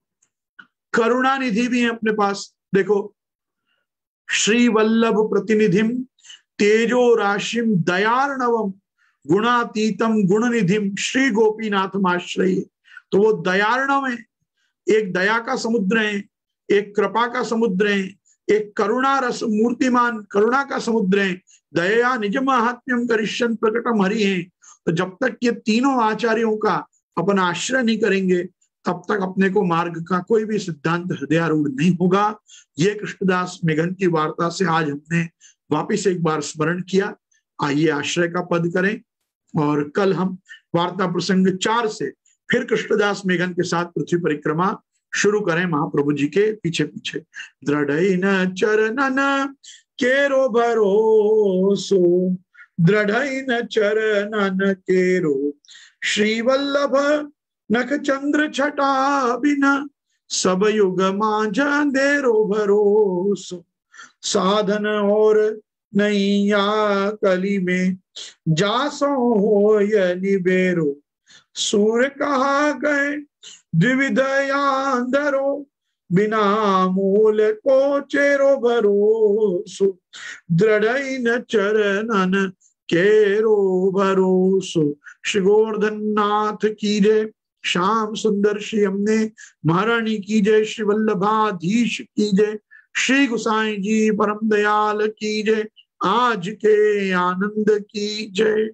करुणा निधि भी है अपने पास। देखो, श्री वल्लभ प्रतिनिधिम तेजो राशिम दयार्णवम गुणातीतम गुण निधिम श्री गोपीनाथ आश्रय। तो वो दयार्णव है, एक दया का समुद्र है, एक कृपा का समुद्र है, एक करुणा रस मूर्तिमान करुणा का समुद्र है, दया निज महात्म्यम करिष्यन प्रकटम हरि है। तो जब तक ये तीनों आचार्यों का अपन आश्रय नहीं करेंगे तब तक अपने को मार्ग का कोई भी सिद्धांत हृदयारूढ़ नहीं होगा। ये कृष्णदास मेघन की वार्ता से आज हमने वापिस एक बार स्मरण किया। आइए आश्रय का पद करें और कल हम वार्ता प्रसंग 4 से फिर कृष्णदास मेघन के साथ पृथ्वी परिक्रमा शुरू करें महाप्रभु जी के पीछे पीछे। दृढ़ चरणन केरो भरोसो, दृढ़ चरणन केरो श्री वल्लभ नख चंद्र छटा बिना, सब युग मांझ अंधेरो भरोसो, साधन और नैया कली में जासो हो निबेरो, सूर्य कहा गए द्विविधयांधरो, बिना मूल को चेरो भरोसो, दृढ़ चरणन केरो भरोसो। श्री गोवर्धन नाथ की जय, श्याम सुंदर श्री हमने महारानी की जय, श्री वल्लभाधीश की जय, श्री गुसाई जी परम दयाल की जय, आज के आनंद की जय।